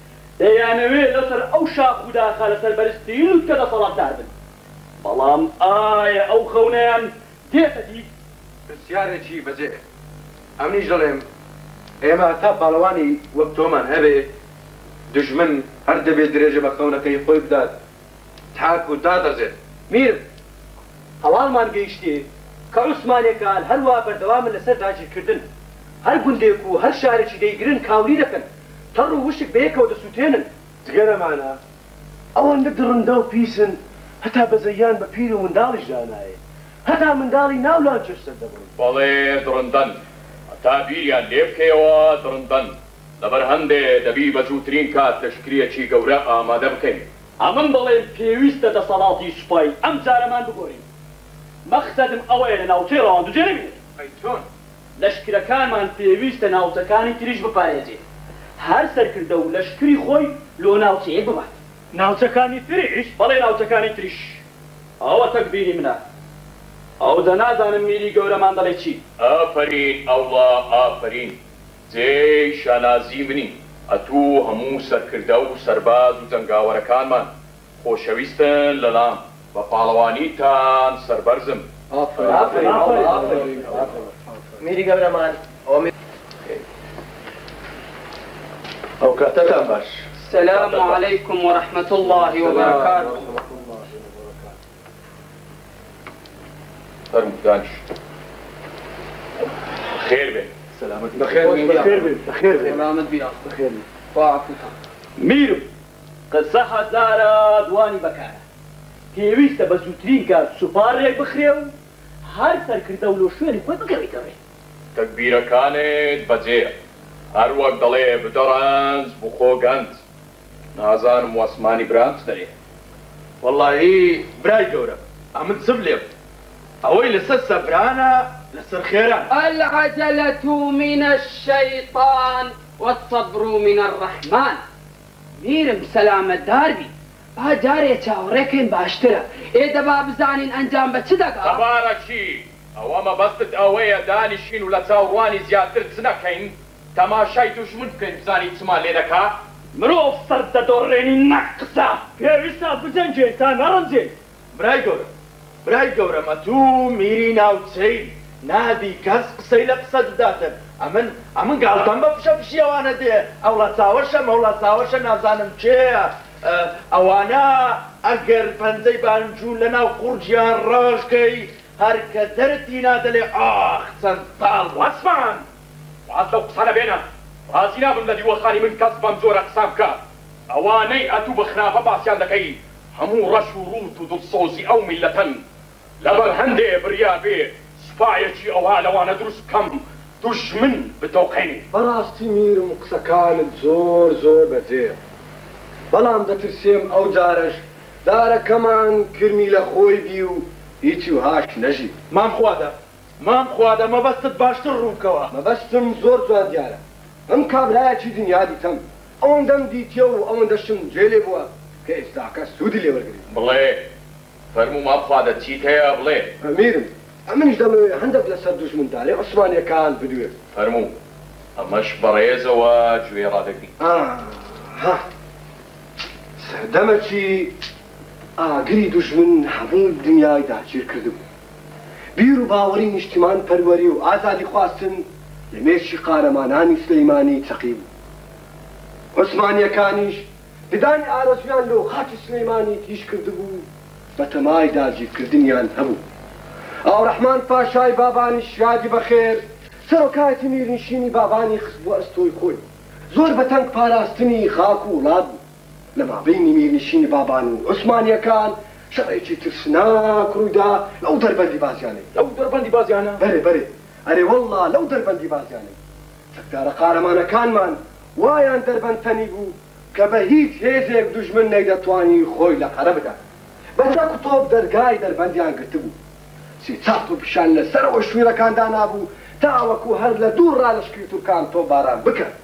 دەیانەوێت لەسەر ئەو شاخ و داخە لەسەر بەرزترین و کە دەسەڵاتدار بن بەڵام ئایا ئەو خەونەیان دێتەدی پرسیارێکی بەجێ ئەمنیش دەڵێم ئێمە تا پاڵەوانی وەک تۆمان هەبێ دژمن هەر دەبێت درێژە بە خەونەکەی خۆی بدات تاک و دادەزێت میر هەواڵمان گەیشتێ کە عوسمانێکان هەروە بەردەوامن لەسەر داگیرکردن هەر گوندێک و هەر شارێکی دەیگرن کاوری دەکەن تەڕ و وشک بەیەکەوە دەسووتێنن جگەرەمانە ئەوەندە درڕندە و پیسن هەتا بەزەیان بە پیر و منداڵیش دانایە هەتا منداڵی ناولان چشتە دەبڕن بەڵێ درڕندەن هەتا بیریان لێ بکەیەوە درڕندەن لەبەر هەندێ دەبی بە زووترین کات تەشکریەکی گەورە ئامادە بکەین ئەمن بڵێم پێویستە دەسەڵاتی سوپای ئەم جارەمان بگۆڕین مەقسەدم ئەوەیە لە ناوچەی ڕەواندوو نەبێت چۆن لەشکرەکانمان پێویستە ناوچەکانی تریش بپارێزێت هەر سەرکردە و لەشکری خۆی لۆ ناوچەیەک ببات ناوچەکانی تریش بەڵێ ناوچەکانی تریش ئەوە تەکبیری منە ئەو دەنازانم میری گەورەمان دەڵێ چی ئافرین ئەوڵا ئافرین جێی شانازی منی ئەتوو هەموو سەرکردە و سەرباز و جەنگاوەرەکانمان خۆشەویستن لەلام بە پاڵەوانیتان سەربەرزم میری گەورەمان ئەو کاتەکان باش السلام عليكم ورحمة الله وبركاته فرمودانش خير بي سلامت بخير بخير سلامت بي بخير میرم قسە هەزارە دوانی بەکارە پێویستە بە زووترین کات سوپارێک بخرێ و هەر سەرکردە و لۆ شوێنی خۆی بگەڕێتەوێ تەکبیرەکانت بەجێ هەر وەک دەڵێ بدەڕەنج بخۆ گەنج نازانم وەسمانی برانج دەرێ وەڵڵاهی برای گەورە ئەمن چم لێ ئەوەی لەسەر سەبرانە لەسەر خێران العجلة من الشيطان والصبر من الرحمن میرم سەلامەت داربی با جارێ چاوەڕێکەین باشترە ئێدە با بزانین ئەنجام بە چ دەگا تەبارەکی ئەوە مەبەستت ئەوەیە دانیشین و لە چاوڕوانی زیاتر چ نەکەین تەماشای دوژمن بکەین بزانی چمان لێ دەکا مرۆڤ سەر دەدۆڕێنی نەقسە پێویستە بجەنجێت تا نەڕەنجێت برای گەورە مەتوو میری ناوچەی نابی کەس قسەی لە قسە دداتن ئەمن گاڵتەم بە پشە پشیەوانە دێ ئەوڵە چاوەشە مەوڵە چاوەشە نازانم چێە ئەوانە ئەگەر پەنجەی بانجوون لە ناو قورجیان ڕۆژکەی هەرکە دەرتی نادەلێ ئاخ چەند تاڵ وەسمان واز لەو قسانە بێنە ڕازی نابم لە دیوەخانی من کەس بەم زۆرە قسام بکە ئەوانەی ئەتوو بە خراپە باسییان دەکەی هەموو ڕەش و ڕوت و دڵسۆزی ئەو میلەتەن لەبەر هەندێ بڕیا بێ سوپایەکی ئەوها لەوانە دروست بکەم دژمن بتۆقێنی بەڕاستی میرم قسەکانت زۆر بەجێ بەڵام دەترسێم ئەو جارەش دارەکەمان کرمی لە خۆی بی و هیچی و هاش نەژی مام خوادە مەبەستت باشتر ڕووکەوە مەبەستم زۆر جوان دیارە ئەم کابرایەکی دنیا دیتەم ئەوەندەم دیتیە و ئەوەندەشم جێ لێ بووە کە ئێستاکە سوودی لێ وەرگریت بڵێ فەرموو مام خوادە چیت هەیە بڵێ میرم ئەمنیش دەمەوێت هەندێک لەسەر دوژمندارێ عوسمانیەکان بدوێ فەرموو ئەمەش بەڕێزەوە گوێ ڕادەگری سەردەمەکی ئاگری دوژمن هەموو دنیای داگیر کردبوو بیر و باوەڕی نیشتیمان پەروەری و ئازادی خواستن لە مێشی قارەمانانی سلەیمانی چەقی بوو عوسمانیەکانیش ددانی ئارەزویان لەو خاکی سلەیمانی تیش کردبوو بە تەمای داگیرکردنیان هەبوو ئاوڕەحمان پاشای بابانی شادی بەخێر سەرۆکایەتی میرنشینی بابانی خست بۆ ئەستۆی خۆی زۆر بە تەنگ پاراستنی خاک و وڵات بوو لە مابەینی میرنشینی بابان و عوسمانیەکان شەڕێکی ترسناک ڕوویدا لەو دەربەندی بازیانە بەرێ ئەرێ وەڵڵا لەو دەربەندی بازیانەی سەکدارە قارەمانەکانمان وایان دەربەندتەنی بوو کە بە هیچ هێزێک دوژمن نەیدەتوانی خۆی لە قەرە بدات بە چەک و تۆپ دەرگای دەربەندیان گرتبوو سی چاق و پیشان لەسەرەوە شوێنەکاندا نابوو تاوەکو هەر لە دوور ڕالشکری تورکان تۆ باران بکەن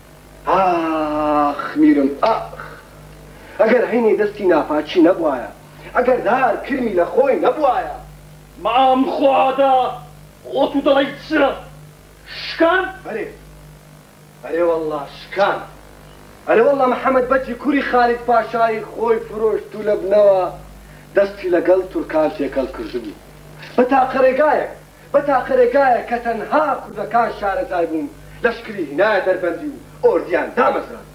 ئاخ میرم ئاخ ئەگەر هەینێ دەستی ناپاچی نەبوایە ئەگەر دار کرمی لە خۆی نەبوایە مام خوادا خۆت و دەڵی چرە شکان بەرێ وەڵڵا شکان ئەرێ وەڵڵا محەممەد بەجی کوری خالید پاشایی خۆی فرۆشت و لە بنەوە دەستی لەگەڵ تورکان تێکەڵ کردبوو بە تاقەرێگایە کە تەنها کوردەکان شارەزای بوون لەشکری هینایە دەربەندی و ئۆردیان دامەزران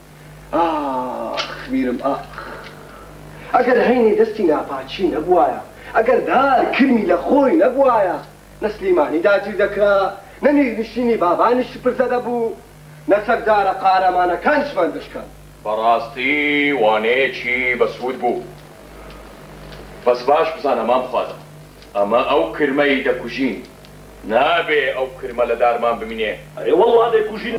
میرم ئەگەر هەینی دەستی ناپاچی نەبوایە ئەگەر دار کرمی لە خۆی نەبوایە نە سلێمانی داگیر دەکرا نە نیرنشینی بابانیش پرسە دەبوو نە سەردارە قارەمانەکانیشمان دەشکان بەڕاستی وانەیەکی بەسوود بوو بەس باش بزانە مام خوازم ئەمە ئەو کرمەی دەکوژین نابێ ئەو کرمە لە دارمان بمینێ ئەرێ وەڵڵا دەیکوژین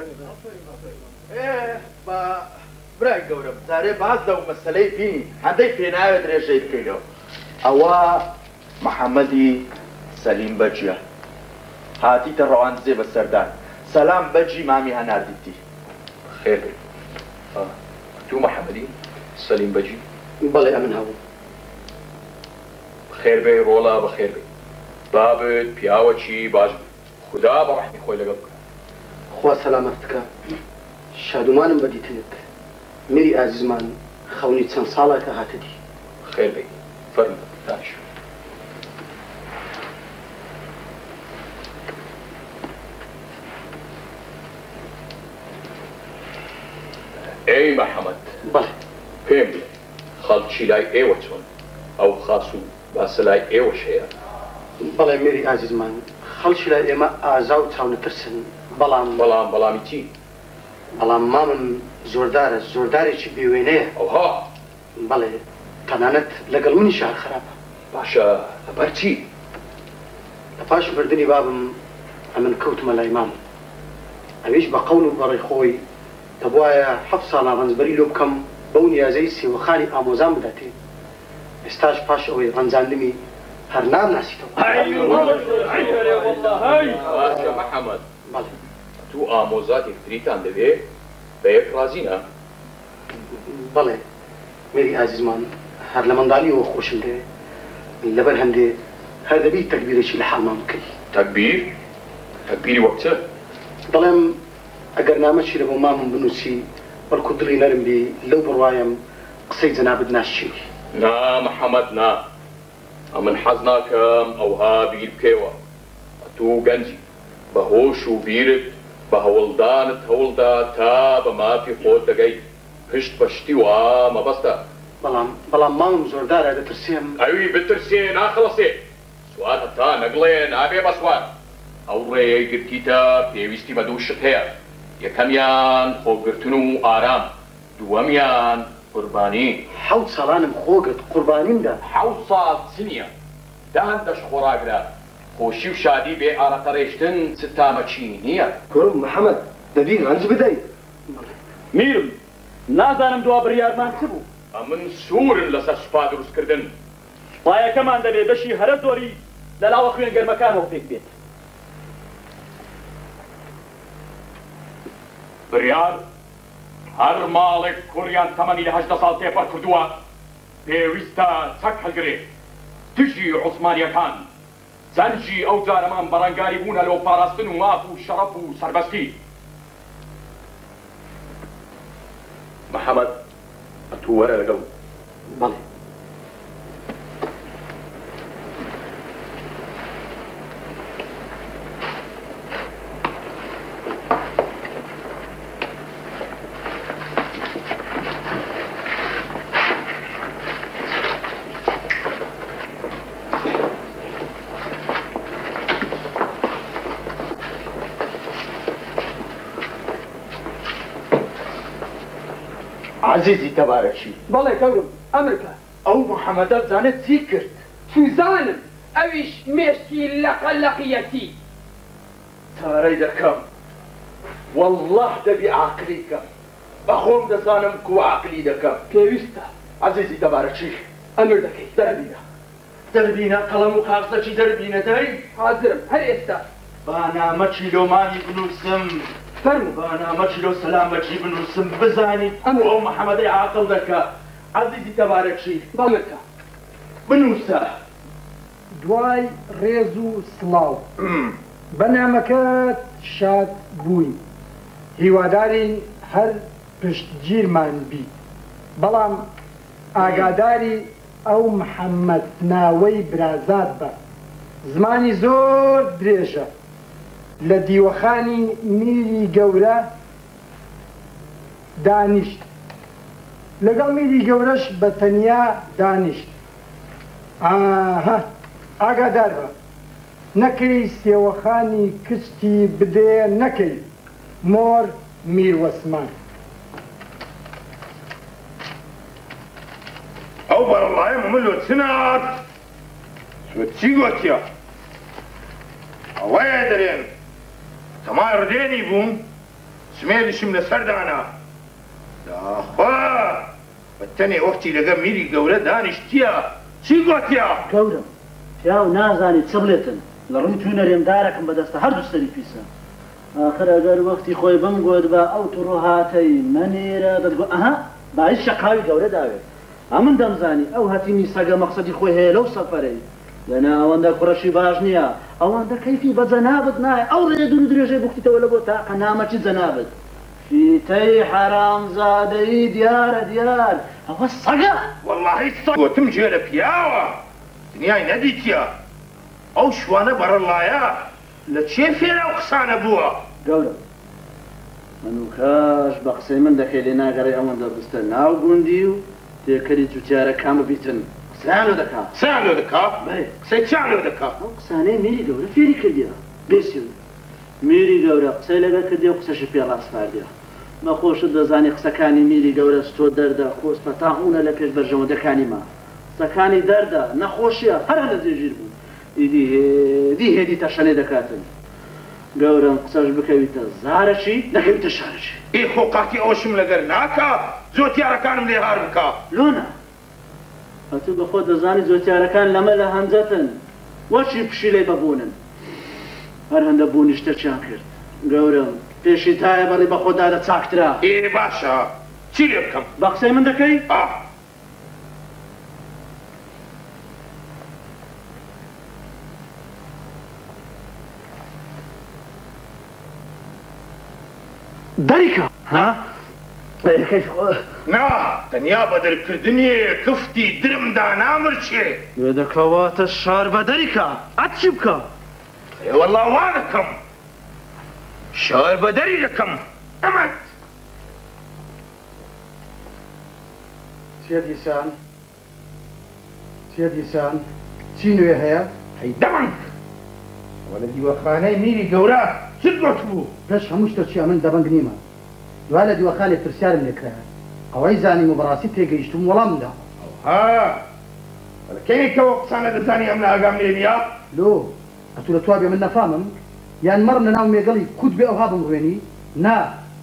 برای گەورم جارێ باز لەو مەسەلەی بینی هەندەی پێناوێت درێژەی بکەیتەوە ئەوە محەممەدی سەلیم بەجیە هاتیتە ڕەوانزێ بە سەردان سەلام بەجی مامی هەناردیتی خێر تو محەممەدی سەلیم بەجی بەڵێ ئەمن هەبوو خێر بێ ڕۆڵا بە خێر بێ بابت پیاوەکی باش بێ خدا بە ڕەحمی خۆی لەگەڵ بکە خوا سەلامەت بکە شادومانم بەدیتنت میری ئازیزمان خەونی چەند ساڵێکە هاتەدی خێر بێ فەرمە دانیش ئەی محەممەد بەڵێ پێم بڵێ خەڵکی لای ئێوە چۆن ئەو خاس و باسە لای ئێوەش هەیە بەڵێ میری ئازیزمان خەڵکی لای ئێمە ئازا و چاونەترسن بەڵامی چی بەڵام مامم زۆردارە زۆردارێکی بێوێنەیە ئەوها بەڵێ تەنانەت لەگەڵ منی شار خراپە باشە لەبەر چی لە پاش بردننی بابم ئەمن کەوتمە لای مام ئەویش بە قەول و بەڕێ خۆی دەبوایە 7 ساڵا ڕەنجبەری لۆ بکەم بەو نیازەی سێوەخانی ئامۆزان بداتێ ئێستاش پاش ئەوەی ڕەنجاندنی هەر نامناسیتەوە باشە محەممەد تو ئامۆزاتی تریتان دەبێ بە یەک ڕازینە بەڵێ میری ئازیزمان هەر لە منداڵیەوە خۆشم دەوێ لەبەر هەندێ هەر دەبی تەکبیرێکی لە حاڵمان بکەی تەکبیری وەک چە دەڵێم ئەگەر نامەچی لە بۆ مامم بنووسی بەڵکو دڵی نەرم بێ لەو بڕوایم قسەی جەنابەت ناشچێ نا محەممەد نا ئەمن حەز ناکەم ئەوها بیر بکەوە تو گەنجی بە هۆش و بیرت بە هەوڵدانت هەوڵدا تا بە مافی خۆت دەگەی پشت بەشتی وا مەبەستە بەڵام مامم زۆردارە دەترسێم ئەوی بترسێ ناخەڵەسێ سوار هەتا نەگڵێ نابێ بە سوار ئەو ڕێی گرتیتە پێویستی بە دوو شت هەیە یەکەمیان خۆگرتن و ئارام دووەمیان قوربانی 7 ساڵانم خۆگرت قوربانیمدا 7 ساڵ چنیە دان دەش خۆراگرا خۆشی و شادی بێ ئاڕەقەڕێشتن چ تامەچی نییە کوڕم محەممەد دەبی ڕەنج بدەیت میرم نازانم دوا بڕیارمان چ بوو ئەمن سوورن لەسەر سوپا دروستکردن سوپایەکەمان دەبێ بەشی هەرە زۆری لە لاوە خوێن گەرمەکانەوە پێک بێت بڕیار هەر ماڵێک کوڕیان تەمەنی لە 18 ساڵ تێپەر کردووە پێویستە چەک هەلگرێ دژی عوسمانیەکان زەنجی ئەو جارەمان بەڕەنگاری بوونە لەو پاراستن و ماف و شەڕەف و سەربەستی محەممەد ئەتوو وەرە لەگەڵ بەڵێ عزیزی تەبارەکی بەڵێ کەورم ئەمرکە ئەو محەممەدە بزانێت چی کرد سوزانم ئەویش مێشتی لەقەلەقیەتی تارەی دەکەم والله دەبی عاقلی کەم بەخۆم دەزانم کو عاقلی دەکەم پێویستە عزیزی تەبارەکی ئەمر دەکەی دەربینە قەڵەم و قاغزەکی دەربینە دەی حاضرم هەر ئێستا با نامە چیلۆمانی بنووسم فەرموو با نامە چیلۆ سەلامەتی بنووسم بزانیت ئەو محەممەدەی عاقڵ دەکە عزیزی تەبارەکی بەڵێکە بنووسە دوای ڕێز و سڵاو بەنامەکەت شاد بووین هیوادارین هەر پشتگیرمان بی بەڵام ئاگاداری ئەو محەممەد ناوەی برازات بە زمانی زۆر درێژە لە دیوەخانی میری گەورە دانیشت لەگەڵ میری گەورەش بە تەنیا دانیشت ئاگادار بە نەکەی سێوەخانی کچتی بدێ نەکەی مۆر میروەسمان ئەو بەرەڵایە مەمەلۆ چنات چی گوتیە ئەوەیە دەرێن تەمای ڕدێنی بووم سمێرشم لەسەردانا داخوا بەتەنێ وەختی لەگەڵ میری گەورە دانیشتیە چی گوتیە گەورم پیاو نازانی چ بڵێتن لە ڕووی توونەرێمدارەکەم بەدەستە هەردوو سەری پیسە آخر ئەگەر وەختی خۆی بم گوت بە ئەو توڕۆ هاتەی مەنێرە دەتگو ئەها باعث شەقاوی گەورە داوێت ئەمن دەمزانی ئەو هەتیمی سەگە مەقسەدی خۆی هەیە لەو سەفەرەی لەنا ئەوەندە کوڕەشی باش نییە ئەوەندە کەیفی بە جەنابەت نایە ئەو ڕێ دوور درێژەی بوختیتەوە لە بۆ تاقە نامەچی جەنابەت فیتەی حەرامزادەی دیارە دیار ئەوە سەگە وەڵڵاهی گوتم گوێ لە پیاوە دنیای نەدیتیە ئەو شوانە بەرەڵایە لە چێ فێرا و قسانە بووە گەورە من و کاش بە قسەی من دەکەی لێ ناگەڕێ ئەوەندە بستە ناو گوندی و تێکەری جوتیارە کامە بیتن قسەیان لێ دەکا قسەیان لێ دەکا قسەی چیان لێ دەکا ئەو قسانەی میری گەورە فێری کردیە بێسی میری گەورە قسەی لەگەڵ کردی و قسەشی پێ ڕاستفاردیە مەخۆشت دەزانی قسەکانی میری گەورە ستۆ دەردە خۆست پەتاحونە لە پێش بەرژەوەندەکانی ما قسەکانی دەردە نەخۆشیە هەر لە جێژیر بوو ئیدی هێدی تەشەنێ دەکاتن گەورم قسەش بکەویتە زارەچی نەکەویتە شارەچی ئێ خۆ قاتی ئەوەشم لەگەر ناکا زۆتیارەکانم لێ هار بکە لۆنە ئەتو بە خۆ دەزانی زۆتیارەکان لەمە لە هەنجەتن وەچی پشی لێ بەبوونن هەر هەندە بوونیشتەچیان کرد گەورم پێشی تایە بەڕێ بە خۆدارە چاکترا ئێ باشە چی لێ بکەم بە قسەی من دەکەی دەریکە ها نا تەنیا بە دەرکردنی کفتی درمدا نامرچێ وێ دەکەواتە شار بە دەریکە ئەت چی بکە وەڵڵا وا دەکەم شار بە دەری دەکەم ئەمەت چیە دیسان چیە دیسان چی نوێ هەیە هەی دەمەنگ وە لە دیوەخانەی میری گەورە چت گوت بوو پێش هەموو شتێکی من دەبنگ نیمە دوای لە دیوەخانێک پرسیارم لێکرا ئەوەی زانیم و بەڕاستی تێگەیشتم وەڵامدا کەیەکەوە قسانە دەزانی ئەم لە ئاگام لێ نییە لۆ ئەتو لە توابێ من نەفامم یان مەڕم لە ناو مێگەڵی کوت بێ ئەوها بمڕوێنی نا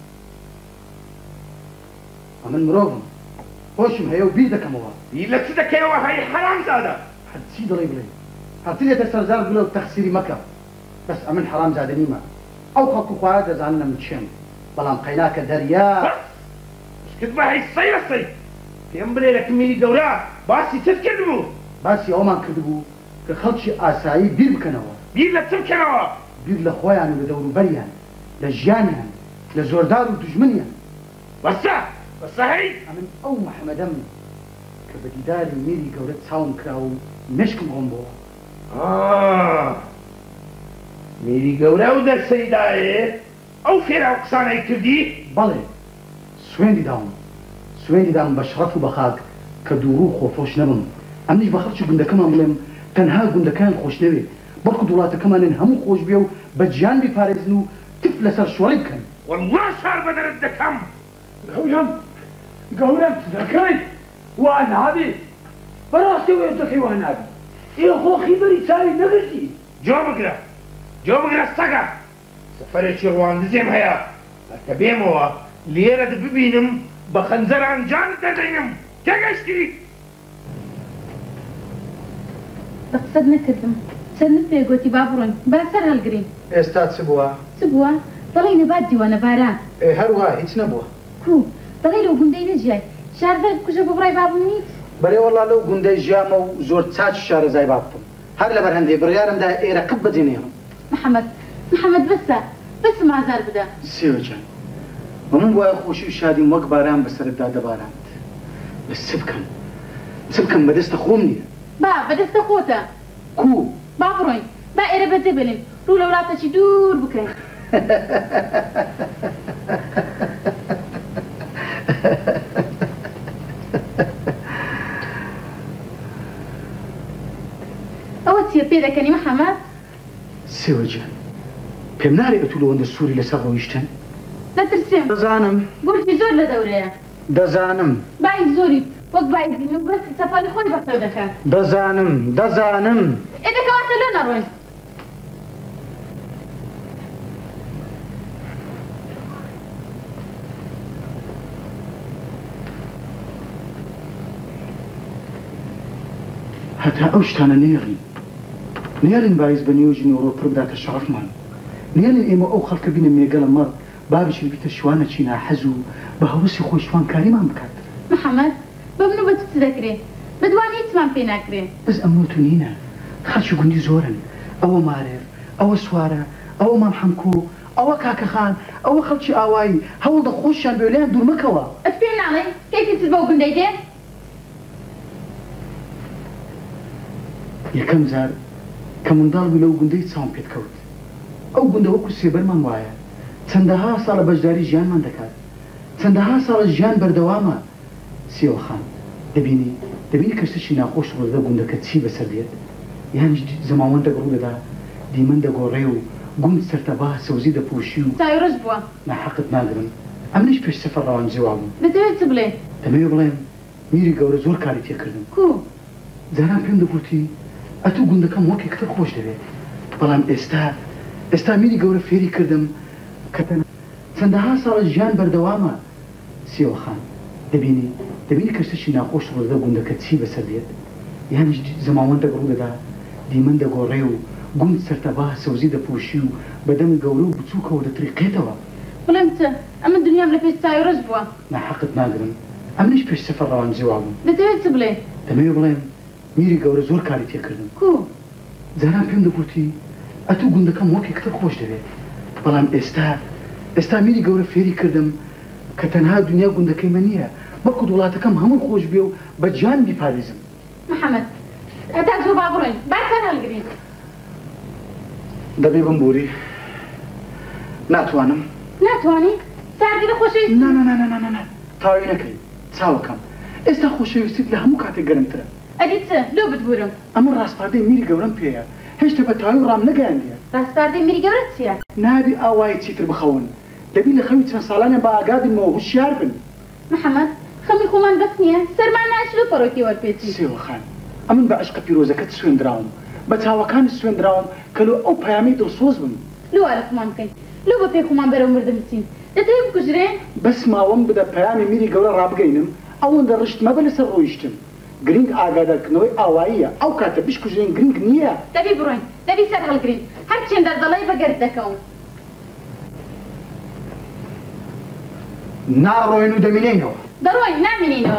ئەمن مرۆڤم خۆشم هەیە و بیر دەکەمەوە بیر لە چ دەکەیەوە هەی حەرامزادە هەرچی دەڵێ بڵێ هەرچی لێتە سەرزار بڵێ و تەخسیری مەکە بەس ئەمن حەرامزادە نیمە ئەو خەڵک و خوارە دەزانن من چێم بەڵام قەیناکە دەریا شکت بە هەی سەیرەسەی پێم بڵێ لە میری گەورە باسی چت کرد بوو باسی ئەومان کرد بوو کە خەڵکی ئاسایی بیر بکەنەوە بیر لە چ بکەنەوە بیر لە خۆیان و لە دەوروبەریان لە ژیانیان لە زۆردار و دوژمنیان بەسە بەسە هەی ئەمن ئەو محەمەدەم کە بە دیداری میری گەورە چاوم کرا و مشکم ڕۆم بۆ میری گەورە و دەرسەیدایێ ئەو فێرا و قسانەی کردی بەڵێ سوێندی داوم سوێندی دام بە شەڕەف و بە خاک کە دوور و خۆفۆش نەبم ئەمنیش بە خەڵکی گوندەکەمان بڵێم تەنها گوندەکان خۆش نەوێ بەڵکو وڵاتەکەمانن هەموو خۆش بێ و بە گیان بیپارێزن و تف لەسەر شۆڕی بکەن وەڵڵا شار بەدەرت دەکەم گەورم دەکەی وا نابێ بەڕاستی وێ دەکەی وا نابێ ئێ خۆ خیبەری چاوی نەگرتی جۆ بگرە سەگە سەفەرێکی ڕواندزێم هەیە هەرکە بێمەوە لێرەت ببینم بە خەنجەران جانت دەدەینم تێگەشتی بە قسەت نەکردم چەند پێگوتی با بڕۆین با سەر هەڵگرین ئێستا چ بووە چ بووە دەڵێ نەبات دیوانە باران هەروها هیچ نەبووە کو دەڵێ لەو گوندەی نەژیای شارزای بکوژە بۆ بڕای بابم نیت بەڵێ وەڵا لەو گوندەی ژیامە و زۆر چاچ شارەزای بابتم هەر لەبەر هەندێ بڕیارمدا ئێرە قەت بەجێنێڵم محەممەد بەسە بەسم ئازار بدە سێوەجان ومن وای خۆشی و شادیم وەک باران بەسەرتدا دەباراند بەس چ بکەم بەدەستە خۆم نییە با بەدەستە خۆتە کو با بڕۆین با ئێرە بەجێ بێنین ڕوو لە وڵاتەکی دوور بکەین ئەوە چیە پێ دەکەنی محەممەد؟ سێوەجان پێم نارێ ئەتوو لەوەندە سووری لەسەر ڕۆیشتن دەترسێم دەزانم گورجی زۆر لە دەورەیە دەزانم بای زۆری وەک بای زین و بەس سەفالی خۆی بەخێو دەکات دەزانم ئێدەکەواتە لێ نەڕۆین هەتا ئەو شتانە نێرین باعث بە نێوژی ئەوڕۆپڕ بداتە شەڕفمان نێرین ئێمە ئەو خەڵکە بینە مێگەڵە مەڕ بابشی بیتە شوانەکی ناحەز و بە هەوەسی خۆی شوانکاریمان بکات محەممەد بە من و بە چ دەکرێت بەدوان هیچمان پێ ناکرێت بەس ئەمەتو نینە خەڵکی گوندی زۆرن ئەوە مارێر ئەوە سوارە ئەوە مام حەمکۆ ئەوە کاکەخان ئەوە خەڵکی ئاوایی هەوڵ دە خۆشیان بێ لەیان دوور مەکەوە ئەس پێم ناڵێ کەیفی چ بەو گوندەی دێ یەکەم جار کە منداڵ بوو لەو گوندەی چاوم پێت کەوت ئەو گوندە وەکو سێبەرمان وایە چەندەها ساڵە بەشداری ژیانمان دەکات چەندەها ساڵە ژیان بەردەوامە سێوەخان دەبینی کەشتێکی ناخۆش ڕۆژدە گوندەکە چی بەسەر دێت یان زەماوەندە ڕوو دەدا دیمەن دەگۆڕێ و گوند سەرتەبا سەوزی دەپۆشی و چاویڕەش بووە ناحەقت ناگرن ئەمنیش پێش سەفەر ڕەوان جێوا بووم دەتەوێت چ بڵێ دەمەوێت بڵێم میری گەورە زۆر کاری تێکردم کو جاران پێم دەگوتی ئەتوو گوندەکەم وەک یەکتر خۆش دەوێت بەڵام ئێستا میری گەورە فێری کردم کە چەندەها ساڵە ژیان بەردەوامە سێوەخان دەبینی کەشتێکی ناخۆش ڕۆژدە گوندەکە چی بەسەر دێت یان زەماوەندە ڕوو دەدا دیمەن دەگۆڕێ و گوند سەرتەبا سەوزی دەپۆشی و بەدەم گەورە و بچووکەوە دەتریقێتەوە بڵێم چ ئەمە دنیام لە پێش چاویڕەش بووە ناحەقت ناگرن ئەمنیش پێش سەفەر ڕەوان جێوا بووم دەتەوێت چ بڵێ دەمەوێت بڵێم میری گەورە زۆر کاری تێکردم کو جاران پێم دەگوتی ئەتوو گوندەکەم وەک یەکتر خۆش دەوێت بەڵام ئێستا میری گەورە فێری کردم کە تەنها دنیا گوندەکەیمە نییە بەڵکو وڵاتەکەم هەموو خۆش بێ و بە گیان بیپارێزم محەممەد هەتا زۆر با بڕۆین باسان هەڵگرین دەبێ بمبووری ناتوانم ناتوانی ساردی لە خۆشەویست نه تاوی نەکەی چاوەکەم ئێستا خۆشەویستیت لە هەموو کاتێک گەرمترە ئەدی چ لۆ بتبورم ئەمە ڕاستپاردەی میری گەورەم پێیە هێشتا بە تاوی ڕام نەگەیاندیە ڕاستپاردەی میری گەورە چییە نابی ئاوایی چیتر بخەون دەبی لە خەوی چەند ساڵانە بە ئاگادمەوە هوشیار بن محەممەد خەمی خۆمان بەس نییە سەرمان ناشر و پەڕۆکی وەرپێچی سێوەخان ئەمن بە عشقە پیرۆزەکەت سوێندراوم بە چاوەکانی سوێندراوم کە لۆ ئەو پەیامی دڵسۆز بم لۆ وارە خۆمان بکەین لۆ بە پێی خۆمان بەرەو مردم بچین دەتەوێت بکوژرێ بەس ماوەم بدە پەیامی میری گەورە ڕابگەینم ئەوەندە ڕشت مەبە لەسەر ڕۆیشتم گرنگ ئاگادارکردنەوەی ئاواییە ئەو کاتە بیشکوژرێن گرنگ نییە دەبی بڕۆین دەبی سەر هەڵگرین هەر چێندە دەڵێ بەگەرد دەکەون ناڕۆین و دەمینێنەوە دەڕۆین نامینینەوە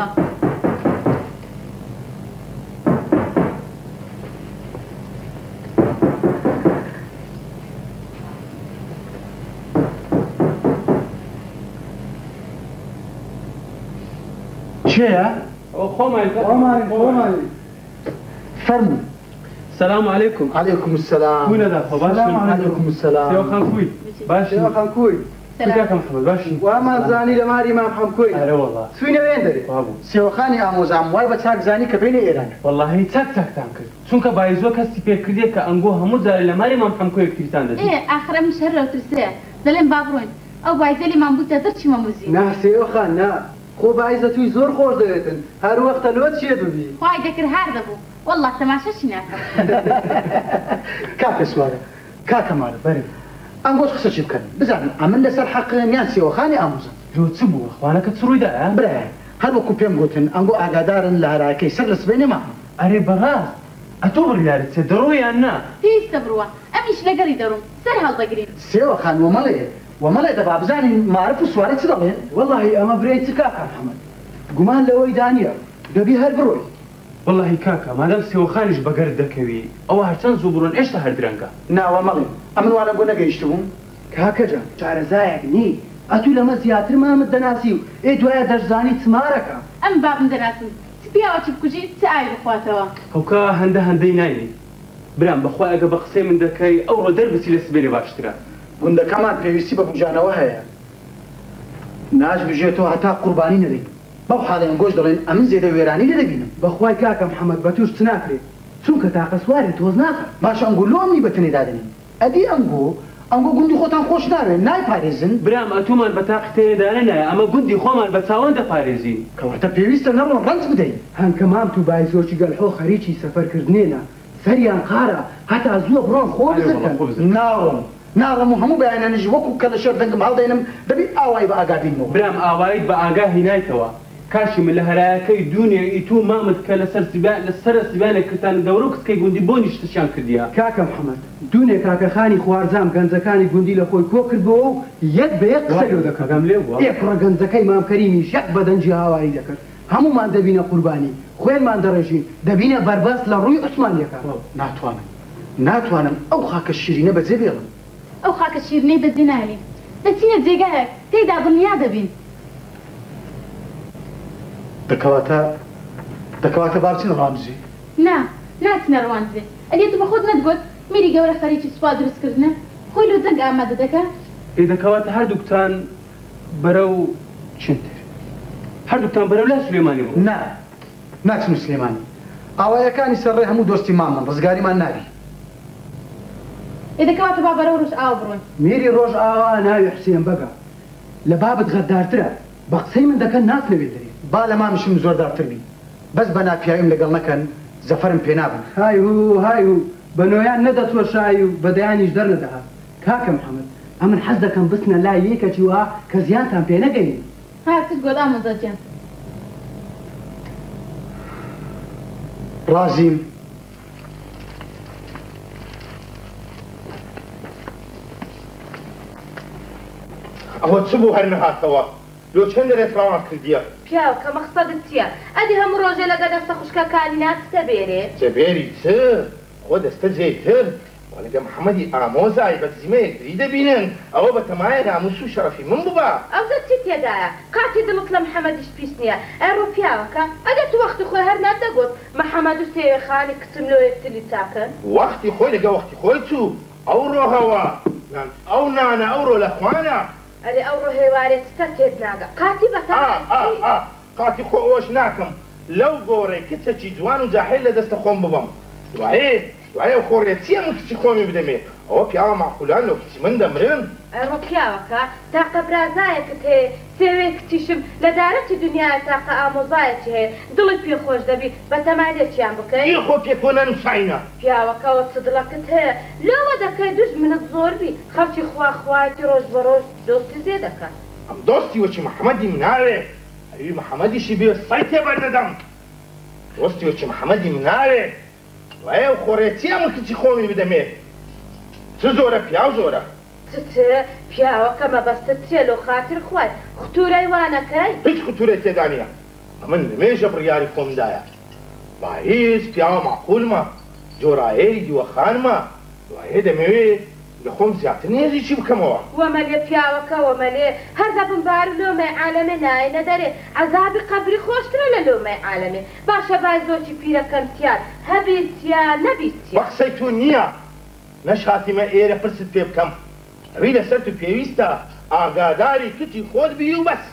چێە؟ خۆمان فەرموو سلام علیکم علیکم السلام کوونەدا خۆ باشن علیکم السلام سێوەخان کوی باش سێوەخان کوی کاکە محەممەد باشن وامان زانی لە ماری مام حەمکۆی ئەرە وەڵڵا سوینە وێن دەرێ سێوەخانی ئامۆزام وای بە چاک زانی کە بینە ئێران وەڵڵاهی چاکتان کرد چونکە بایزۆ کەسی پێکردێت کە ئەنگۆ هەموو جارێ لە ماری مام حەمکۆ یەکتریتان دەدی ئاخرە من شەر لەوترسەیە دەڵێن با بڕۆین ئەو بایزەلی مان بوو تەتر چیمە موزی نا سێوەخان نا خۆ بایزە توی زۆر خۆش دەوێتن هەر وەختە لۆت چێ ببی خوای دەکرد هەر دەبوو والله تەماشەشی ناکەم کاکە سوارە کاکە مارە بەرێ ئەنگۆش قسەچی بکەن بزانم ئەمن لەسەر حەقیان یان سێوەخانی ئامۆزم لۆ چ بووە خوانەکە چ ڕوویدایە برە هەر وەکو پێم گوتن ئەنگۆ ئاگادارن لە هەرایەکەی سەر لە سبەی نەما ئەرێ بەڕاست ئەتۆ بڕیارت چێ دەڕۆیان نا پێویستە بڕوە ئەمیش لەگەڵی دەڕۆم سەر هەڵدەگرین سێوەخان وەمەڵێ دەبا بزانین معرف و سوارە چ دەڵێن وەڵڵاهی ئەمە برێی چ کاکە محەممەد گومان لەوەی دانیە دەبی هەر بڕۆی وەڵڵاهی کاکە مادام سێوەخانیش بەگەرد دەکەوی ئەوە هەرچەند زوو بڕۆن ئێشتا هەر درەنگە ناوە مەڵێ ئەمن وانە بۆ نەگەیشت بووم کاکەجان چارەزایەک نی ئەتوو لەمە زیاتر مامت دەناسی و ئێ دوایە دەشزانی چمارەکە ئەم بابم دەناسم چ پیاوەکی بکوژی چ ئاوی بخواتەوە هەوکە هەندەی ناینی برام بەخوا ئەگە بە قسەی من دەکەی ئەوڕۆ دەربچی لە سبێنێ باشترە گوندەکەمان پێویستی بە بژانەوە هەیە ناش بژێتەوە هەتا قوربانی نەدەین بەو حاڵیان گۆش دەڵێن ئەمن زێدە وێرانی لە دەبینم بەخوای کاکە محەممەد بە توش چ ناکرێت چونکە تاقە سواری تۆز ناکە باش ئەنگۆ لۆمی بەتەنێ دادنین ئەدی ئەنگۆ گوندی خۆتان خۆش ناوێن نایپارێزن برام ئەتومان بە تاقی تێدانە نایە ئەمە گوندی خۆمان بە چاوان دەپارێزین کەواتە پێویستە نەڕۆن ڕەنج بدەین هەنکە مام تو بای زۆرچی گەلحۆ خەریکی سەفەرکردنێنە سەریان قارە هەتا زووە بڕۆن خۆ بزەکەن ناڕم و هەموو بەیانانیژ وەکو کە لە شەر دەنگم هەڵدێنم دەبی ئاوای بە ئاگادینەوە برام ئاوایت بە ئاگاهی نایتەوە کاشی من لە هەرایەکەی دوونێ ئیتوو مامت کە لەسەر سیبانێک کردان گەورە و کچکەی گوندی بۆ نیشتشیان کردیە کاکە محەممەد دوونێ کاکەخانی خوارزام گەنجەکانی گوندی لە خۆی کۆ کردبەوە و یەک بە یەک قسە لێ دەکەم لێ ئێکڕە گەنجەکەی مامکەریمیش یەک بەدەنجی هاواری دەکرد هەمومان دەبینە قوربانی خوێنمان دەڕێژین دەبینە بەربەست لە ڕووی عوسمانیەکە ناتوانم ئەو خاکە شیرینە بەجێ بێڵم ئەو خاکە شیرنەی بەجێ نالێن دەچینە جێگایەک تێیدا دڵنیا دەبین دەکەواتە بابچین ڕامزی ناچنە ڕوانزێ ئەگەر تو بە خۆت نەتگوت میری گەورە خەریکی سوپا دروستکردنە خۆی لۆ جەنگ ئامادە دەکات دەکەواتە هەردووکتان بەرەو چنتر هەردووکتان بەرەو لا سولێمانی بوو ناچن سلێمانی ئاوایەکانی سەرڕێ هەموو دۆستی مامن ڕزگاریمان نابی دەکەواتە با بەرەو ڕۆژ ئاوا بڕۆین میری ڕۆژ ئاوا ناوی حسێن بەگە لە بابت غەدارترە بە قسەی من دەکەن ناتنەوێت دەری با لە مامشم زۆردارتر بی بەس بە ناپیاویم لەگەڵ نەکەن زەفەرم پێ نابن هایو بە نۆیان نەدەچوە شایی و بە دەیانیش دەرنەدەهات کاکە محەممەد ئەمن حەز دەکەم بستنە لای یەکەکی وها کە زیانتان پێ نەگەین هاتت گۆدا مەزەجیان ڕازیم ئەوە چ بوو هەر نەهاتەوە لۆ چەند دەرێت ڕاوان کردیە پیاو کە مەقسەدت چییە ئەدی هەموو ڕۆژێ لەگە دەستە خوشکەکانی ناچتە بێرێ جەبێری چ خۆ دەستە جێتر وەلەگە محەممەدی ئامۆزای بە زیمەیەکتری دەبینن ئەوە بە تەمایە ناموس و شەرەفی من بووە ئەو دە چی تێدایە کاتی دڵت لە محەممەدیش پیس نییە ئەڕۆ پیاوەکە ئەگەر تو وەختی خۆی هەر نادەگوت محەممەد و سێوێ خانی کچم لۆ یەکتری چاکەن وەختی خۆی لەگە وەختی خۆی چوو ئەو ڕۆهەوە ئەو نانە ئەوڕۆ لە خوانە ئەلێ ئەوڕۆ هێوارێت تە تێت ناگە قاتی بەتا قاتی خۆ ئەوەش ناکەم لەو گۆڕێ کچەکی جوان و جاحیل لە دەستە خۆم ببەم دوایە خۆڕێتیە من کچی خۆمی بدەمێ ئەوە پیاوە معقولان لەو کچی من دەمرن ئەڕۆ پیاوەکە تاقە برازایەکت هەیە سێوێ کچیشم لە دارەتی دنیای تاقە ئامۆزایەتی هەیە دڵت پێ خۆش دەبی بە تەمایلێکیان بکەی خۆ پێکۆ نەنووساینە پیاوەکەەوە چ دڵەکەت هەیە لەوە دەکەی دوژمنت زۆر بی خەڵکی خواخواتی ڕۆژ بە ڕۆژ دۆستی زێ دەکەن ئەم دۆستی وەچی محەممەدی مناوێ ئەوی محەممەدیشی بێ سای تێ بەردەدەم دۆستی وەچی محەممەدی مناوێ وایە خۆڕێتیە من کچی خۆمی بدەمێ چ زۆرە پیاو زۆرە پیاوەکە مەبەستت چێ لۆ خاتر خوای خوتورەی وانەکەی هیچ خوتورێت تێدا نییە ئەمن نمێژە بڕیاری خۆمدایە با هیچ پیاوە معقولمە جۆرایەری دیوەخانمە دوایێ دەمەوێ لە خۆم زیاتر نێزیچی بکەمەوە وەمەلێ پیاوەکە وەمەلێ هەردا بمبار لۆمەی عالەمێ نایەنە دەرێ عەزابی قەبری خۆشترە لە لۆمەی عالەمێ باشە بای زۆرکی پیرەکەمتیان هەبیتیان نەبیتیان بە قسەی تو نییە نەشاتیمە ئێرە پرست پێ بکەم ئەوی لەسەر تو پێویستە ئاگاداری کچی خۆت بی و بەس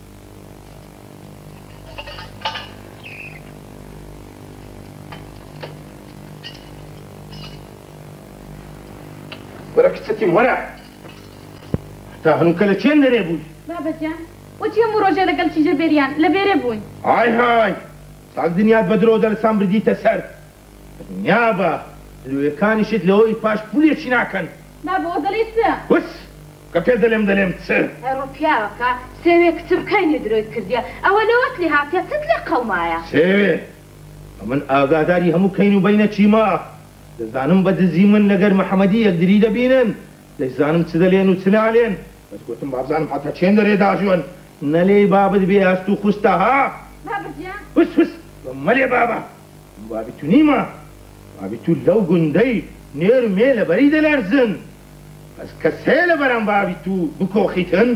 وەرە کچەتی وەرە تا هەنووکە لە چێن دەرێ بووی بابەجان وەچی هەموو ڕۆژێ لەگەڵ چیژە بێریان لە بێرێ بووین های ساک دنیات بە درۆ دەرسان بردیتە سەر دنیا بە دلویەکانیشت لەوەی پاش پولێکی ناکەن بابە ئەو دەڵێ چە وس کە پێ دەڵێم چ ئەڕۆ پیاوەکە سێوێ کچم کەینی درۆیت کردیە ئەوە لەوەت لێ هاتیە چت لێ قەومایە سێوێ من ئاگاداری هەموو کەین و بەینە چیما دەزانم بە دزی من لەگەر محەممەدی یەکدری دەبینن دەیزانم چ دەلێن و چ نالێن بەس گوتم بابزانم حتا چێن دەرێ داژۆن نەلێی بابت بێ هەست و خوستە ها وس مەلێ بابە بابی تو نیمە بابی تو لەو گوندەی نێر مێ لەبەری دەلەرزن بەس کەس هەیە لەبەرم بابی تو بکۆخیتن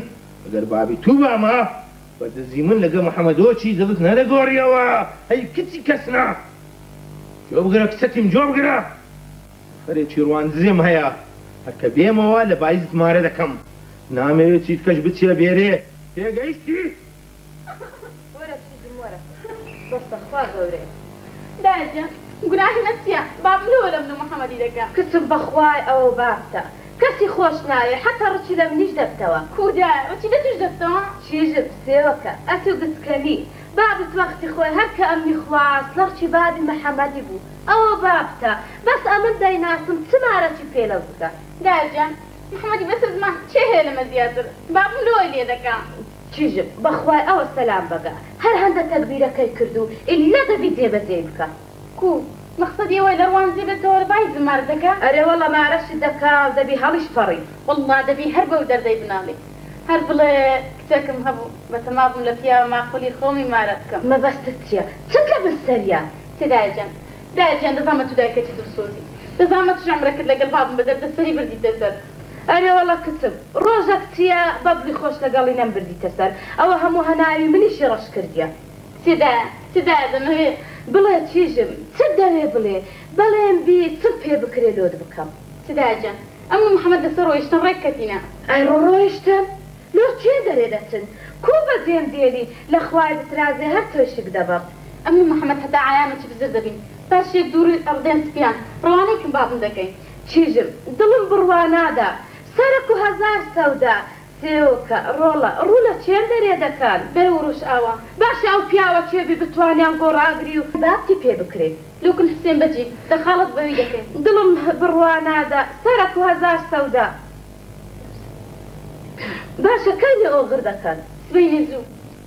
ئەگەر بابی تو بامە بەدەزی من لەگە محەممەدۆچی دڵت نەدەگۆڕیەوە هەی کچی کەسنا جۆ بگرە کچەتیم جۆ بگرە فەرێکی ڕوانزێم هەیە هەرکە بێمەوە لە بایزت مارە دەکەم نامەوێت چیت کەش بچێ بێرێ تێگەیشتی وەرە چیزم وەرە بەستە خوا گەورێ داجە گوناهی نەچیە باب لۆ لە من و محەممەدی دەکە کچم بەخوای ئەوە بابتە کەسی خۆش ناوێ حتا ڕچی لە منیش دەبتەوە کودا ڕچی لە توش دەبتەوە چیژم سێوەکە ئەتو گچکەنی بابت وەختی خۆی هەر کە ئەمنی خواست لە ڕچی بابی محەممەدی بوو ئەوە بابتە بەس ئەمن دەیناسم چمارەکی پێلە بکە داجە محەممەدی بەسەر زمان چێ هەیە لەمە زیاتر بابم لۆی لێ دەکە چیژم بەخوای ئەوە سەلام بەگە هەر هەندە تەکبیرەکەی کردو ئیلا دەبی دێبەجێ بکە کو مەقسەدی ئەوەی لە ڕوانزێ بێتەوە لە بای زمار دەکە ئەرێ وەڵە مارەشی دەکا و دەبی هەڵیش فەڕی وەڵڵا دەبی هەر بەو دەردەی بناڵێ هەر بڵێ کچەکەم هەبوو بەتەما بووم لە پیاوە ماخۆلی خۆمی مارە بکەم مەبەستت چییە چەند لە بەسەریە تداجەن داجیان دەزانمە تو دایکەتی دڵسۆزی دەزانمە توش عمرەکەت لەگەڵ بابم بەدەر دەسەری بردیتە سەر ئەرێ وەڵە کچم ڕۆژە کچیە بەبلی خۆش لەگەڵی نەم بردیتە سەر ئەوە هەموو هەناوی منیشی ڕەش کردیە تدا دەمەوێ بڵێ چیژم چ دەوێ بڵێ بەڵێم بی چم پێ بکرێ لۆت بکەم تداجەن ئەم محەممەد لەسەر ڕۆیشتن ڕێک کەتینە ئەی ڕۆیشتن لۆ چێ دەرێ دەچن کو بەجێم دێلی لە خوای بترازێ هەر تۆشک دەبڕ ئەم محەممەد هەتا عیانەکی بزر دەبین باشێک دووری ئەڕدێن سپیان ڕوانێکم بابم دەکەین چیژم دڵم بڕوانادا سەرک و هەزار سەودا سێوکە ڕۆڵە ڕوو لە چێن دەرێ دەکەن بێ وروش ئاوە باشە ئەو پیاوە کێبی بتوانیان گۆڕاگری و بابتی پێ بکرێت لوکن حسێن بەجی دەخاڵت بەوی دەکەین دڵم بڕوانادا سەرک و هەزار سەودا باشە کەی لێ ئۆغر دەکەن سبەینێ زوو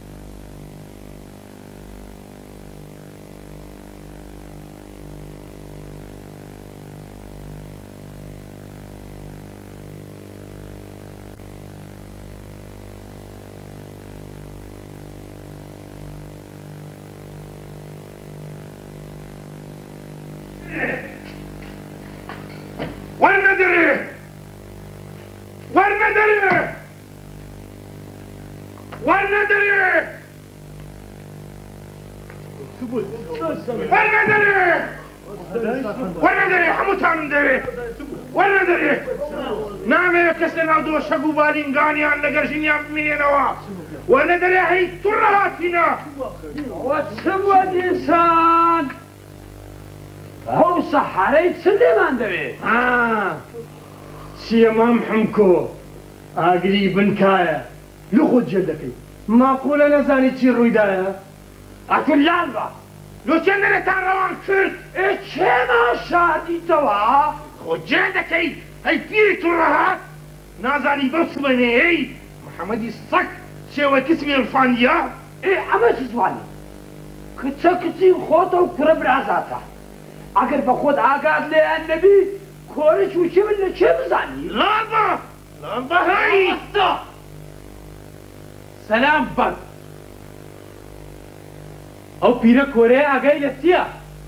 وەرنەدەرێ هەمووتانم دەوێ وەرنەدەرێ نامەوێت کەس لە ناو دۆشەک و بالینگانیان لەگەر ژینیان بمێنەوە وەرنەدەرێ هەی توڕە هاتینە چ بووە دیسان ئەو سەحارەی چ لێمان دەوێت چییە مام حمکۆ ئاگری بنکایە لە خۆت جێ دەکەی ماقولە نەزانی چی ڕوویدایە ئەتولان بە لۆ چەند دەرێتان ڕەوان کرد چێمە شادیتەوە خۆ جێ دەکەی هەی پیری توڕەهات نازانی بەو سڵێنەیەی محەممەدی سەک شێوە کسمی ئەلفاندیە ئەمە چ زوانی کچە کچی خۆتە و کوڕە برازاتە ئەگەر بە خۆت ئاگات لێیان نەبی کۆرە چوچی من لە چێ بزانی لابە لابە هەی سەلام بەک ئەو پیرە کۆرەیە ئاگای لە چییە؟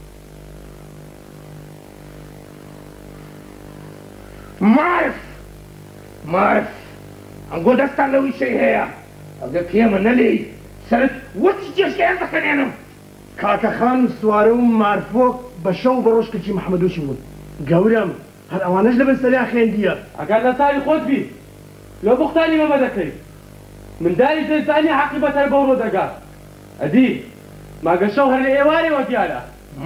مارف ئەنگۆ دەستان لەوی شەی هەیە ئەگە پێمە نەلێی سەرت وەتی جێشکیان دەخەنێنم کاکە خان سوارە و مارفۆک بە شەو بە ڕۆژ کچی محەممەدۆچی بوون گەورم هەر ئەوانەش لەبەر سەریا خوێندیە ئەگەر لە تاری خۆت بی لۆ بوختانی مەمە دەکەی منداری دەزانی حەقی بەتەر بەوڕۆ دەگات ئەدی ماگەشە و هەر لە ئێوارەوە دیارە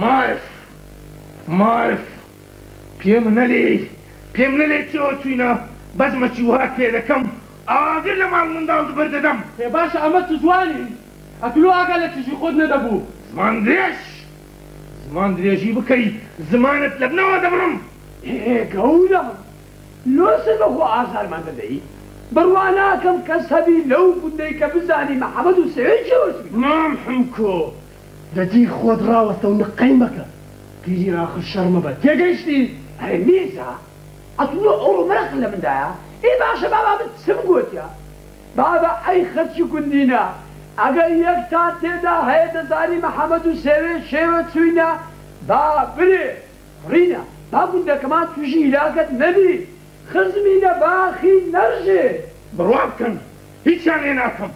مارف پێم نەلێ چۆ چوینە بەزمەکی وها پێ دەکەم ئاگر لە ماڵ منداڵ بەردەدەم پێ باشە ئەمە تو جوانی ئەتلو ئاگا لە تژی خۆت نەدەبوو زمان درێژی بکەی زمانت لە بنەوە دەبڕم گەورم لۆسە بەخۆ ئازارمان دەدەی بڕواناکەم کەس هەبی لەو گوندەی کە بزانی محەممەد و سەوێ چێوەسبی مام حمکۆ دەتی خۆت ڕاوەستە و نقەی مەکە پیری ڕاخر شەرمە بە تێگەیشتی ئەرێ میرزا ئەتوڵۆ ئەوڕۆ مەرەق لە مندایە ئێ باشە بابا من چم گوتیە بابا ئەی خەرچی گوندینە ئەگەر یەک تا تێدا هەیە دەزانی محەممەد و سێوێ شێوە چوینە با برێ ڕینە با گوندەکەمان توژی هیلاکەت نەبی خزمینە باخی نەڕژێ بڕوا بکەن هیچیان لێ ناکەم.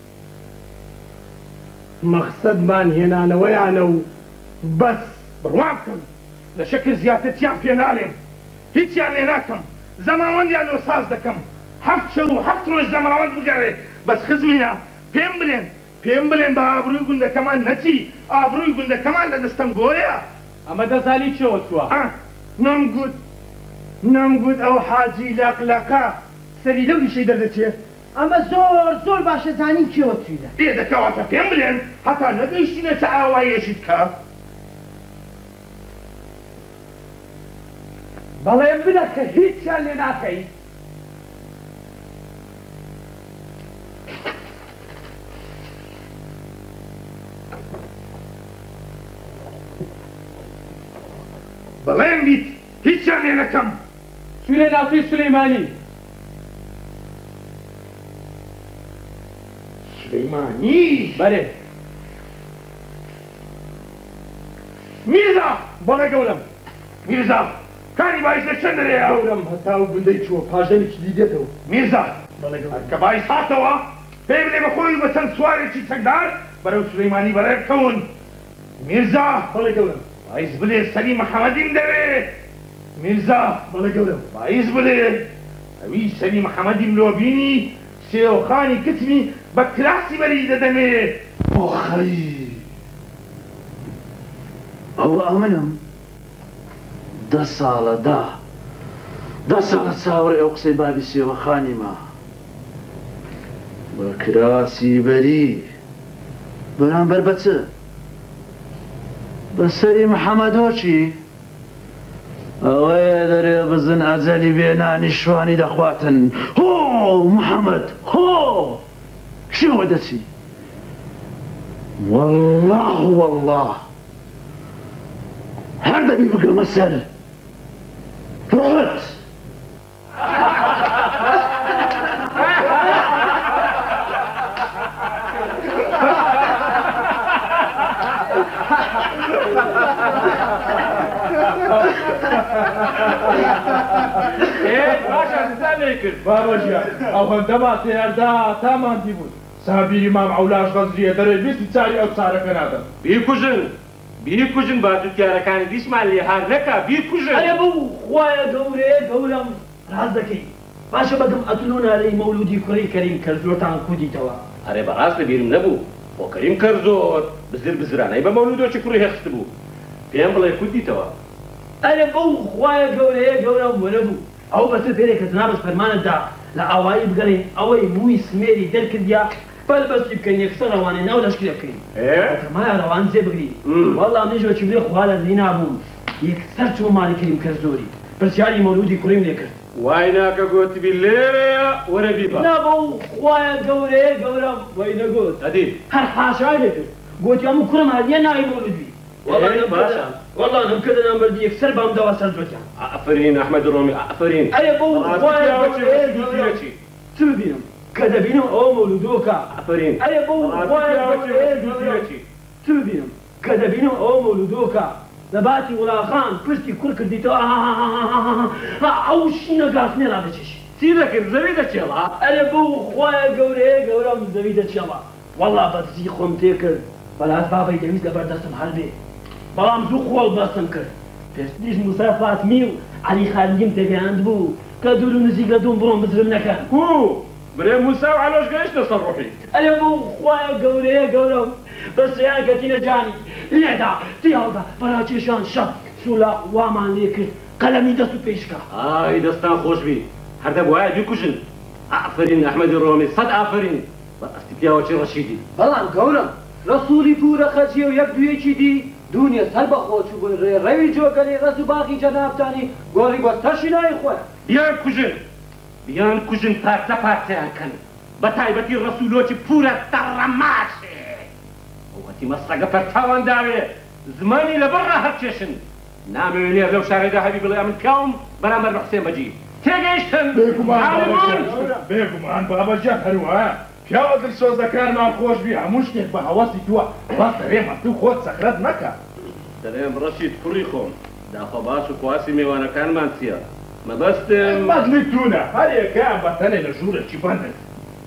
مەقسەدمان هێنانەوەیانە و بەس. بڕوام بکەن لە شەکر زیاترتیان پێ ناڵێم، هیچیان لێ ناکەم، زەماوەندیان لۆ ساز دەکەم، 7 شەو و 7 ڕۆژ زەماوەند بگەڕێ، بەس خزمینە پێم بڵێن بە ئابرووی گوندەکەمان نەچی، ئابرووی گوندەکەمان لە دەستەم گۆیە. ئەمە دەزانی چێوە چووە؟ نەمگوت ئەو حاجی لاقلاقا سەری لەو دیشەی دەردەچێت. ئەمە زۆر باشە زانی کێوە چوویدە. پێ دەکەواتە پێم بڵێن هەتا نەگەیشتینە چە ئاوایەشت کە. بەڵێم بدە کە هیچیان لێ ناکەی. بەڵێم بیت هیچیان لێ نەکەم. چونێ ناوچەی سولەیمانی؟ سولەیمانی؟ بەرێ. میرزا! بەڵێ گەورم، میرزا کاری باعث لە چەند دەرەیە؟ گەورم هەتا و گوندەی چووە پاژەنێکی دیدێتەوە. میرزا کە باعث هاتەوە پێی بڵێ بەخۆی بە چەند سوارێکی چەکدار بەرەو سولەیمانی بەڕێ بکەون. میرزا بەڵێ گەورم باعث بڵێ سەری محەممەدیم دەوێ. میرزا بەڵێ گەورم باعث بڵێ ئەوی سەری محەممەدیم لۆ بینی سێوخانی کتمی بە کراسی بەری دەدەمێ. ئۆخەی ئەوە ئەمنم 10 ساڵە ده ساڵە چاوەڕێ ئەو قسەی بابی سێوەخانی ما بە کراسی بەری بەرامبەر بە چ؟ بە سەری محەممەدۆچی ئەوەیە دەرێ بزن ئەجەلی بێنانی شوانی دەخواتن. هۆ محەممەد هۆ کێوە دەچی؟ والله هەر دەبی بگەمە سەر ڕۆت. باشە زانێ کرد بابەژیان ئەو هەندە ماسێیاندا تاماندی بوون سابیری مام عەولاش غەزریە دەرێ ویستی چاری ئەو چارەکە نادەم. بیکوژن بازوتیارەکانی دیسمان لێ هار نەکا بیکوژن. ئەرێ بەو خوایە گەورەم ڕاز دەکەی باشە بەگەم ئەتونۆنا لەی مەولودی کوڕی کەریم کەر زۆرتان کودیتەوە. ئەرێ بەڕاست لەبیرم نەبوو بۆ کەریم کەر زۆر بزرانەی بە مەولودۆکی کوڕی هەخست بوو پێم بڵێ کودیتەوە. ئەرێ بەو خوایە گەورەم وەرە بوو ئەو بەسەر پێرێک کە جنابش فەرمانتدا لە ئاوایی بگەڕێ ئەوەی مووی سمێری دەرکردیا بەلبەستی بکەین یەکسەر ڕەوانێ ناو لەشکرە بکەین کەمایە ڕەوان جێ بگری. وەڵام نێژۆکی بێ خوا لە زینا بووم یەکسەر چۆ ماڵی کەریم کەر زۆری پرسیاری مەولودی کوڕیم لێ کرد. وای ناکە گوتبی لێرەیە وەرە بیبە. نا بەو خوایە گەورەم وای نەگوت ئەدی هەر حاشای لێ کرد گوتی هەموو کوڕم هەردیە ناوی مەولودی. والله نم كذا نم بدي يكسر بام دوا سرجوتيا. أفرين أحمد الرومي أفرين. أي بو شو بينهم كذا بينهم أو مولودوكا. أفرين. أي بو شو بينهم كذا بينهم أو مولودوكا. نباتي ولا خان كرسي كل كرديتو أو شيء نقاس نلا بتشش. سيدك زبيدة شلا. أي بو خويا قورم زبيدة شلا. والله بتزي خم تكر ولا بابا يدويز لبردستم حلبي. بەڵام زوو خۆڵ بەسم کرد پێشتریش موسا فاتمی و عەلی خانگیم تێگەیاند بوو کە دوور و نزیک لە دووم بڕۆم بزرم نەکەن. برێ موسا و عەلۆش گەیشتە سەر ڕۆحی. ئەرێ بەو خوایە گەورەم بەسەیان کەتینە جانی لێدا تیاڵدا بەراکێشان شەڕ سولا وامان لێ کرد قەلەمی دەست و پێشکە. ئای دەستان خۆش بی هەردە وایە بیکوژن. ئافرین ئەحمەدی ڕۆمی سەد ئافرین بە ئەستی پیاوەکی ڕەشیدی. بەڵام گەورم ڕەسوولی پورە خەچیە و یەک دوویەکی دی دنیا سەر بە خۆچوو بووی ڕێڕەوی جۆگەری ڕەز و باقی جەنابتانی گۆڕی وەستەشی نای خۆیان. بیان کوژن پارچە پارچەیان کەن بە تایبەتی ڕەسوولۆکی پورە تەڕەماشێ وەتی مەسەگە پەرچاوان داوێ زمانی لەبەر ڕاهەرچێشن نامەوێنێ لەو شارێدا هەبی بڵێ ئەمن کاوم بەرامبەر بە حوسێن بەجی تێگەیشتن. بێگومان بابەجان هەروە پیاوە دڵسۆزەکانمان خۆش بی هەموو شتێک بە هەوەسی تووە باس دەوێمە تو خۆت سەخرەت مەکە. دەڵێم ڕەشید کوڕی خۆم داخۆ باش و کواسی میوانەکانمان چییە؟ مەبەستم مەزلی تونە هەر یەکەیان بەتەنێ لە ژوورێکی بەندن.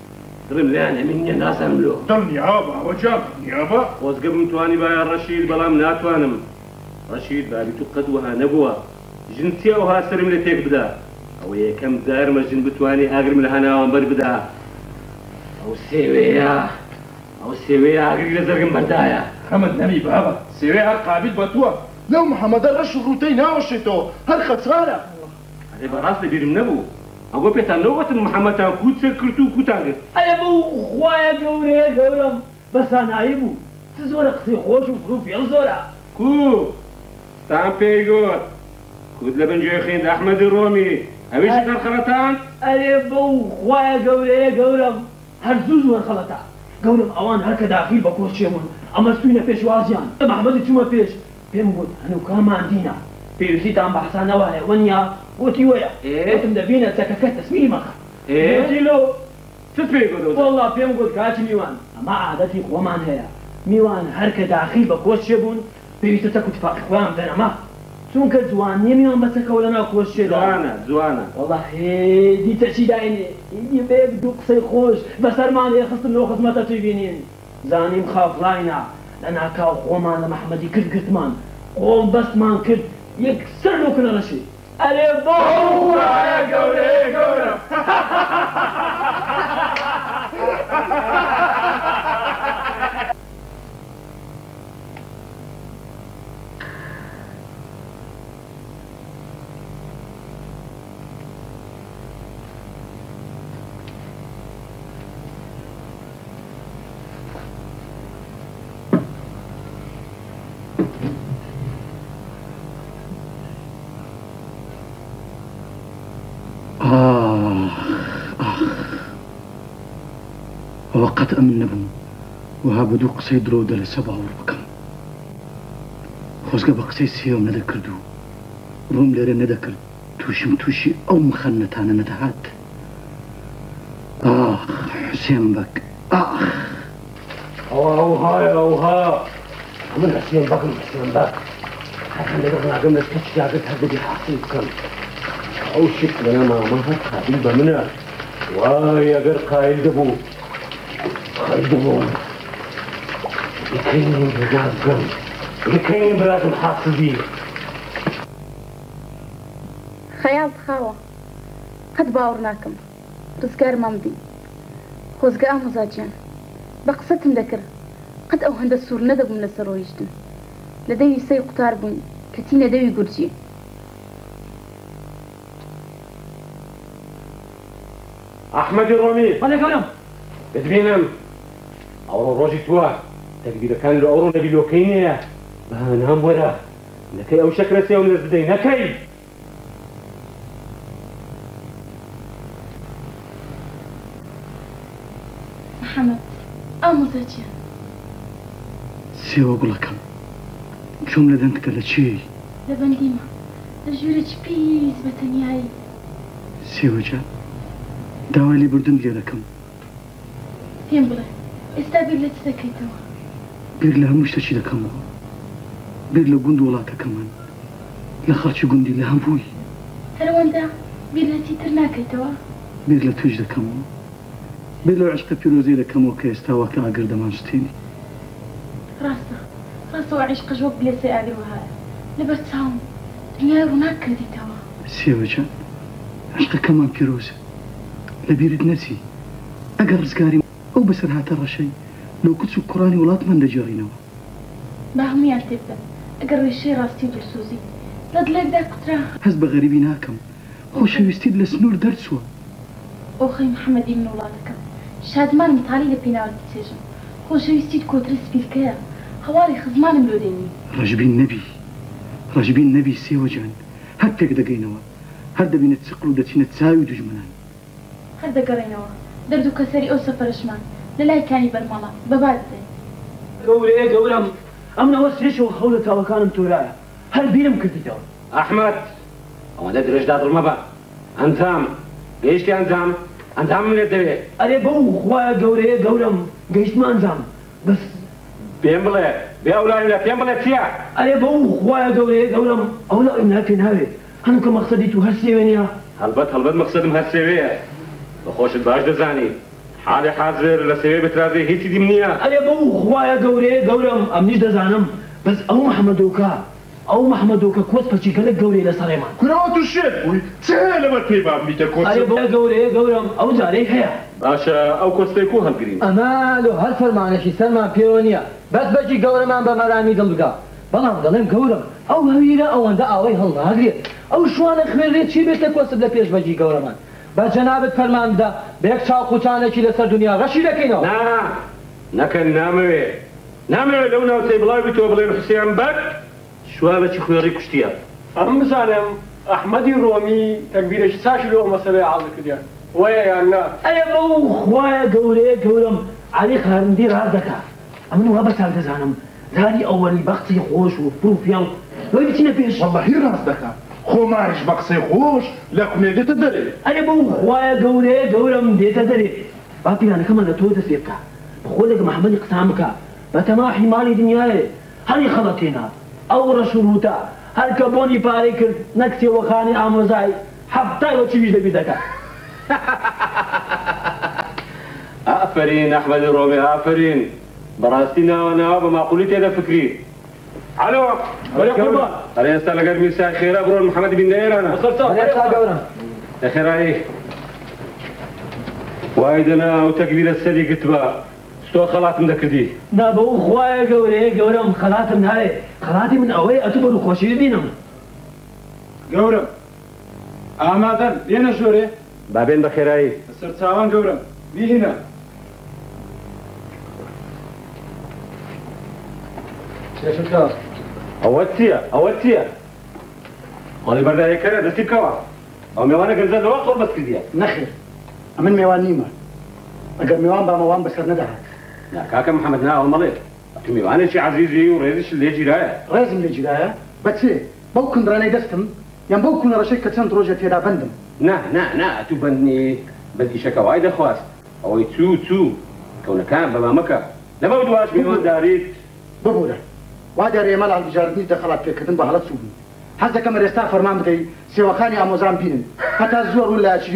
درم لایەن ئەمین ناسانم لۆ دڵ نیابە وەجا نیابە خۆزگە بمتوانی باە ڕەشید بەڵام ناتوانم ڕەشید بابی تو قەت وەها نەبووە ژن چیاوها سرم لە تێک بدا ئەوە یەکەم جارمە ژن بتوانی ئاگرم لە هەناوان بەربدا ئەو سێوەیە ئاگری لە زەرگم بەردایە خەمت نەمی بابە سێوێ هەر قابل بە تووە لەو محەممەدە ڕەش و ڕوتەی ناوەشێتەوە هەر خەچارە ئەرێ بەڕاست لە بیرم نەبوو ئەوە پێتان نەوەتن محەممەدتان کووت سەر کرد و کوتان کرد ئەرێ بەو خوایە گەورەیە گەورم بەسانایی بوو چ زۆرە قسەی خۆش و فرو فێڵ زۆرە کو تان پێی گوت کوت لە بنجێ خوێند ئەحمەدی ڕۆمی ئەویش کار خەڵەتان ئەرێ بەو خوایە گەورەیە گەورم هەر زوو زۆر خەڵەتە گەورم ئەوان هەرکە داخیل بە کۆشێمون ئەمە سوینە پێشوازیان محەممەدی چوومە پێش پێم گوت هەنووکەمان دینە پێویستیتان بەحسانەوەیە وەنیا گوتی وەیە گوتم دەبینە چەکەکە تەسمیری مەخە لۆ چ پێی گوت وەڵڵا پێم گوت کاچی میوان ئەمە عادەتی خۆمان هەیە میوان هەرکە داخیل بە کۆشێ بوون پێویستە چەک و تفاقی خۆیان بدەنەما چونکە جوان نییە میوان بەچەکەوە لەناو کۆشێ جوانە وەڵڵا دیتە چی داینێ بێک دوو قسەی خۆش بەسەرمان خستن لەو خزمەتە توی بینین زانیم خافڵاینە لە ناکاو خۆمان لە محەممەدی کرد گرتمان قۆڵ بەستمان کرد یەکسەر لۆکنە ڕەشی ئەرێ بۆ گەورەیە گەورە وقت أمن نبوم وها بدو قصي درو دل سبع وربكم خوزقا بقصي سيوم ندكردو روم لري ندكر توشم توشي أو مخنتانا ندهات حسين بك أوها من حسين بك حسين بك ناقم لسكتش جاقت هددي حاصل كم أو شكلنا ما حبيبة منها واي أقر قايل دبو خيدمون يكيني برازم يكيني برازم حاصل بيه خەیاڵ خاوە قەت باوەڕ ناکەم ڕزگار مامدی خۆزگە ئامۆزاجیان بە قسەتم دەکرد قەت ئەو هەندە سوور نەدەبووم لەسەر ڕۆیشتن لە دەوی سەی قوتار بووین کە تینە دەوی گورجی ئەحمەدی ڕۆمی بەڵێ گەورم دەتبینم ئەوڕۆ ڕۆژی تووە تەکبیرەکان لە ئەوڕۆ نەبی لۆکەی نییە بەهانام وەرە نەکەی ئەو شەکرە سێوم لەس بدەی نەکەی محەممەد ئامۆزاجیان سێوە گوڵەکەم چۆم لە دەنگتە لە چی لە بەندیمە لە ژوورێکی پیس بە تەنیایی سێوەجان داوای لێبوردن لێ دەکەم پێم بڵێ ئێستا بیر لە چ دەکەیتەوە بیر لە هەموو شتێکی دەکەمەوە بیر لە گوند وڵاتەکەمان لە خەڵکی گوندی لە هەمووی هەرەوەندا بیر لە چیتر ناکەیتەوە بیر لە توش دەکەمەوە بیر لە عشقە پیرۆزەی دەکەمەوە کە ئێستا واکە ئاگر دەمانشتێنی ڕاستەوە عیشقەش وەک بلێسەی ئاگر وهایە لەبەر چاوم دنیای ڕووناک کردیتەوە سێوەجان عشقەکەمان پیرۆزە لە بیرت نەچی ئەگەر ڕزگاری ئەو بەسەر هاتە ڕەشەی لەو کچ و کوڕانی وڵاتمان دەجێڕینەوە با هەمویان تێ بدەن ئەگەر ڕێشەی ڕاستی دڵسۆزی لە دڵێکدا کوترا هەست بە غەریبی ناکەم خۆشەویستیت لە سنوور دەرچووە ئۆخەی محەممەدی من وڵاتەکەم شادمان متالی لە پێناوەتی چێژم خۆشەویستیت کۆترە سپیرکەیە هەواری خزمانم لۆ دێنی ڕەشبین نەبی سێوەجان هەر پێک دەگەینەوە هەر دەبینێت چقڵ و دەچینە چاوی دوژمنان هەر دەگەڕێنەوە دەرد و کەسەری ئەو سەفەرشمان لە لای کانی بەرمەڵە بەبات بدەین گەورەیە گەورم ئەمنەوە سێشەوە خەولە تاوەکانم تۆرایە هەر بیرم کردیتەوە ئەحمەد ئەوەندە درێژدا دڵمە بە ئەنجام گەیشتی ئەنجام لێت دەوێت ئەرێ بەو خوایە گەورەیە گەورم گەیشتمە ئەنجام بەس پێم بڵێ بێ ئەولای لە پێم بڵێ چییە ئەرێ بەو خوایە گەورەیە گەورم ئەو لە ئیملا پێ ناوێت هەنوو کە مەقسەدی تو هەر سێوێنە هەڵبەت مەقسەدم هەر سێوەیە بەخۆشت باش دەزانی حالي حاضر لسبب ترازي هيتي دي منيا أنا بو خوايا قورم أمنيش دزانم بس أو محمدوكا كوس بچي قلق قوري لسريمان كراوتو الشيب سهل ما تيبا ميتا كوس أنا بو قورم أو جاري هيا باشا أو كوس بيكو هالقرين أما لو هالفرمانشي سلمان بيونيا بس بچي قورمان بمرامي دلقا بلام دلم قورم أو هويرا أو أندا أوي هالناقري أو شوانا خميريت شي بيت كوس بلا بيش بچي قورمان بجنابت فرمان دا بيك شاو قوتانكي لسر دنيا غشي لكينو نا نكن ناموي لو ناوتي بلاي بتو بلين حسين بك شوالة خويري كشتيا أم زانم أحمدي رومي تكبيرش ساشلو مسألة عالك ديان ويا يا الناس أي بو خوايا قورم علي خارندي رازكا أمن وابس على زانم زاني أولي بقصي خوش وبروفيال لو بتينا بيش والله هي رازكا خو مايش بقصي خوش لكم يدي تدري أي بو خوايا قورم دي تدري بابي أنا كمان لتوه تسيبكا بقولك محمد قسامك بتماحي مالي دنياي هل خلطينا أو رشروتا هل كبوني باريك نكسي وخاني آموزاي حبتاي وشيش دبيدك آفرين أحمد رومي آفرين براستينا وانا بما قلت هذا فكري الو ولا قربان انا استلقى المساء خير ابرو محمد بن داير انا وصلت يا خير ايه وايدنا وتكبير السدي كتبا ستو خلات من ذكرتي نابو خوايا قورم خلات من هاي خلاتي من اوي اتبرو خوشي بينهم قورم آمادن بينا شوري بابين بخير ايه سرتاوان قورم بي هنا شكرا أوتيا مالي بردا يكره دستي كوا أو ميوانا جنزة لوا قربت كذيا نخير أمن ميوان نيمة أجر ميوان باموان بسر ندهك لا كاكا محمد نا أول مالي أتو ميوانا شي عزيزي وريزش اللي يجي رايا رازم اللي يجي رايا بتسي بوكن راني دستم يم بوكن رشيك كتسنت روجة تيدا بندم نا أتو بندني بدي شكا وايد خواس أو تو كونا كان بما مكا لما بدواش ميوان داريت ببودا وادي ريمال على الجاردني دخلت في كتن بحالة سوبي حتى كما رستا فرمان بدي سيوخاني أموزان بينن حتى الزور ولا شريك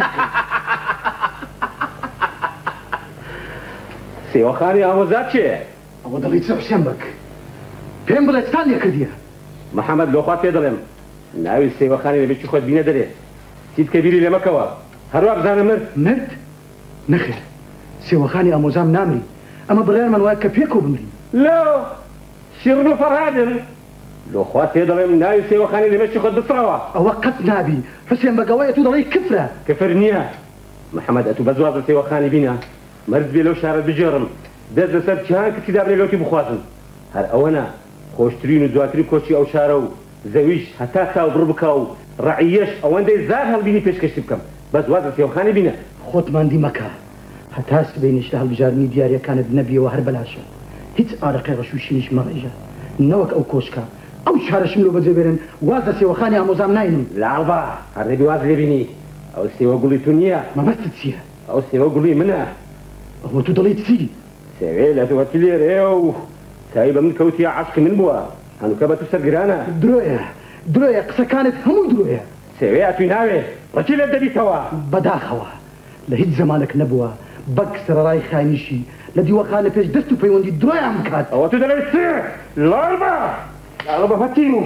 سيوخاني أموزان شيء أبو دليت سحسين بك بين بلتستان يا كديا محمد لو خاطي ظلم ناوي سيوخاني اللي بتشوفه بينا دري سيد كبيري لما كوا هروح زانا مرد نخير سيوخاني أموزان نامري أما بغير من واقف فيكو بمري لا شرنو فرهادن لو خواتي ضلم ناوي سيوخاني اللي مشي خد بصراوة وقت نابي حسين بقوايا تضلي كفرة كفرنيا محمد أتو بزواز سيوخاني بينا مرد بي لو شارد بجرم دز لسر جهان كتي دابني لوتي بخواتن هر أونا خوشترين وزواترين كوشي أو شارو زويش هتاكا وبربكا ورعيش أوان دي زار هالبيني پیش كشتبكم بزواز سيوخاني بينا خود من دي مكا هتاس بينش لها البجارني دياريا كانت نبي وهر بلاشا هيت آرقي غشوشينش مرئجا نوك أو كوشكا أو شارش ملو بزبرن وازا سيوخاني أموزام ناينم العربة هربي واز لبيني أو سيوا قولي تونيا ما بس تسيها أو سيوا قولي منها هو تضلي تسيلي سيوي لا توتلي ريو سايبة من كوتي عشق من بوا هانو كبتو سرقرانا درويا قصة كانت همو درويا سيوي أتوي ناوي رجل الدبي توا بداخوا لهيت زمانك نبوا بكسر راي خاينشي لدي وخانة فيش دستو بيوندي درويا عمكات أو تدري السير العربة فتيمو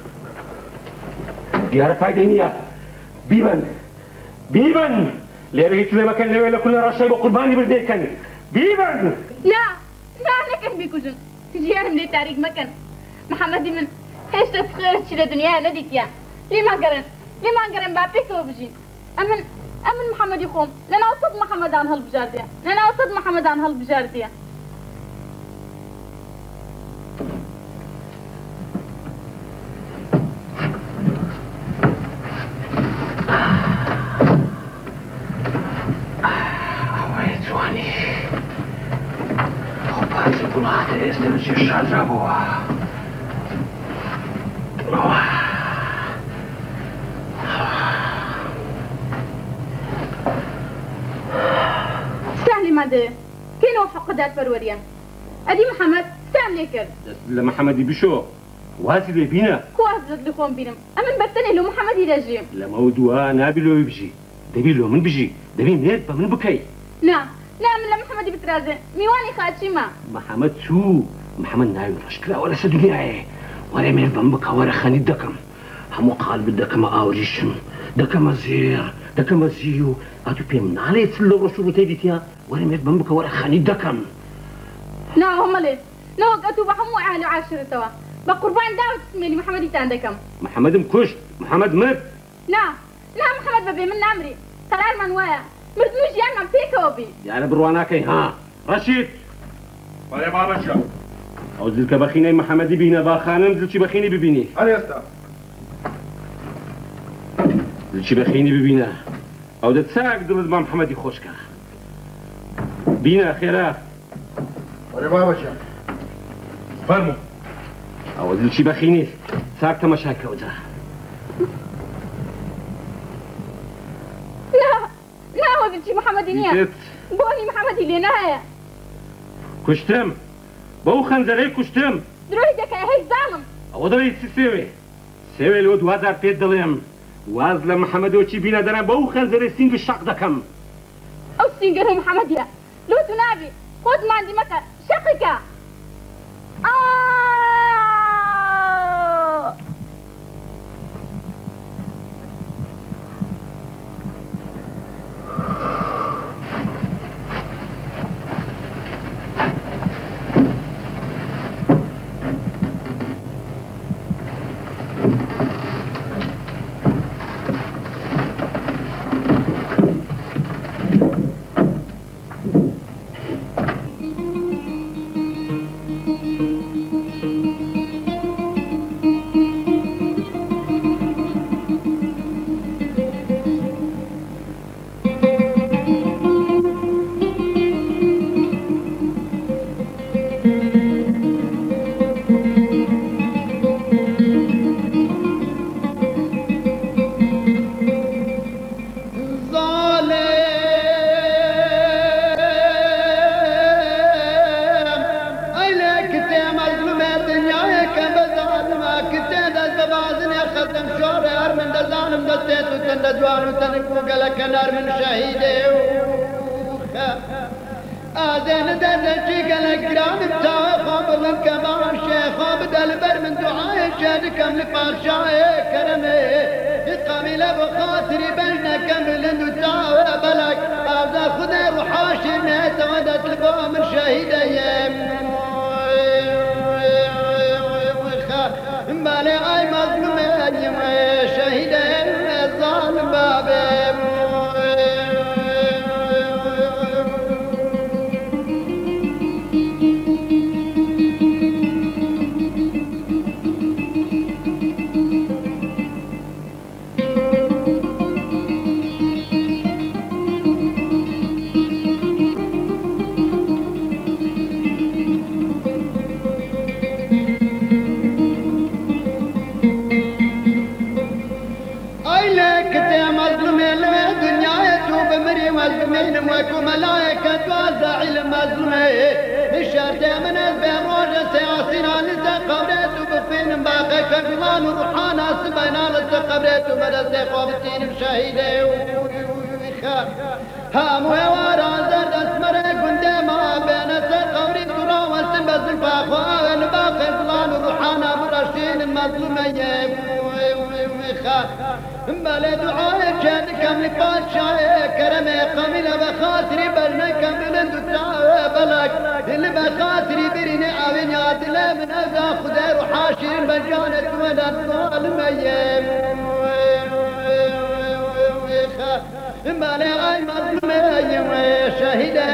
ديارة فايدينيا بيبن ليريت لما كان لوي لكل رشاي وقرباني برديكن بيبن لا لكن بيكوجن تجيهم لي تاريخ مكان محمد من هيش تسخير شي الدنيا نديك يا لما قرن بابيكو بجي أمن محمد يخوم لنا وصد محمد عن هالبجاردية Bullate استرجي الشعزابوة سهلي ماذا كين وفق قدات بروريا أدي محمد سهل ليكر لمحمد بشو واسي اللي بينا كواز زد لخوان بينم أمن بستني لو محمد يرجيم لما ودوا نابي لو يبجي دبي لو من بجي دبي نيت بمن بكي نا نعمل محمد بترازي ميواني خاتشيما محمد شو محمد ناوي رشكلا ولا سدنيا ولا من بمبك ولا خاني دكم همو قلب دكم اوريشن دكم زير دكم زيو اتو بيم نالي تلو رسول تيديتيا ولا من بمبك ولا خاني دكم نعم هم ليه نوقتوا بحمو اهل عاشر توا بقربان داوت اسمي محمد يتاندكم محمد مكش محمد مرد نعم محمد ببي من عمري قرار من ويا مرد مش يعمل فيك وبي يعني برواناكي ها رشيد ولا بابا شو او زلك بخيني محمد بينا باخانم زلشي بخيني ببيني انا يا استاذ زلشي بخيني ببينا او دتساق دلت با محمد خوشكا بينا خيرا ولا بابا شو فرمو او زلشي بخيني ساق تمشاكا وجا لا هو زلشي محمد نيا بوني محمد اللي نهاية كشتم بو خنزري كشتم دروي دك هي ظالم او دري سيوي الود وازار بيد دليم وازل محمد وشي بينا درا بو خنزري سينج الشق دكم او سينجر محمد يا لو تنابي خذ ما عندي مكة شقك شهيدا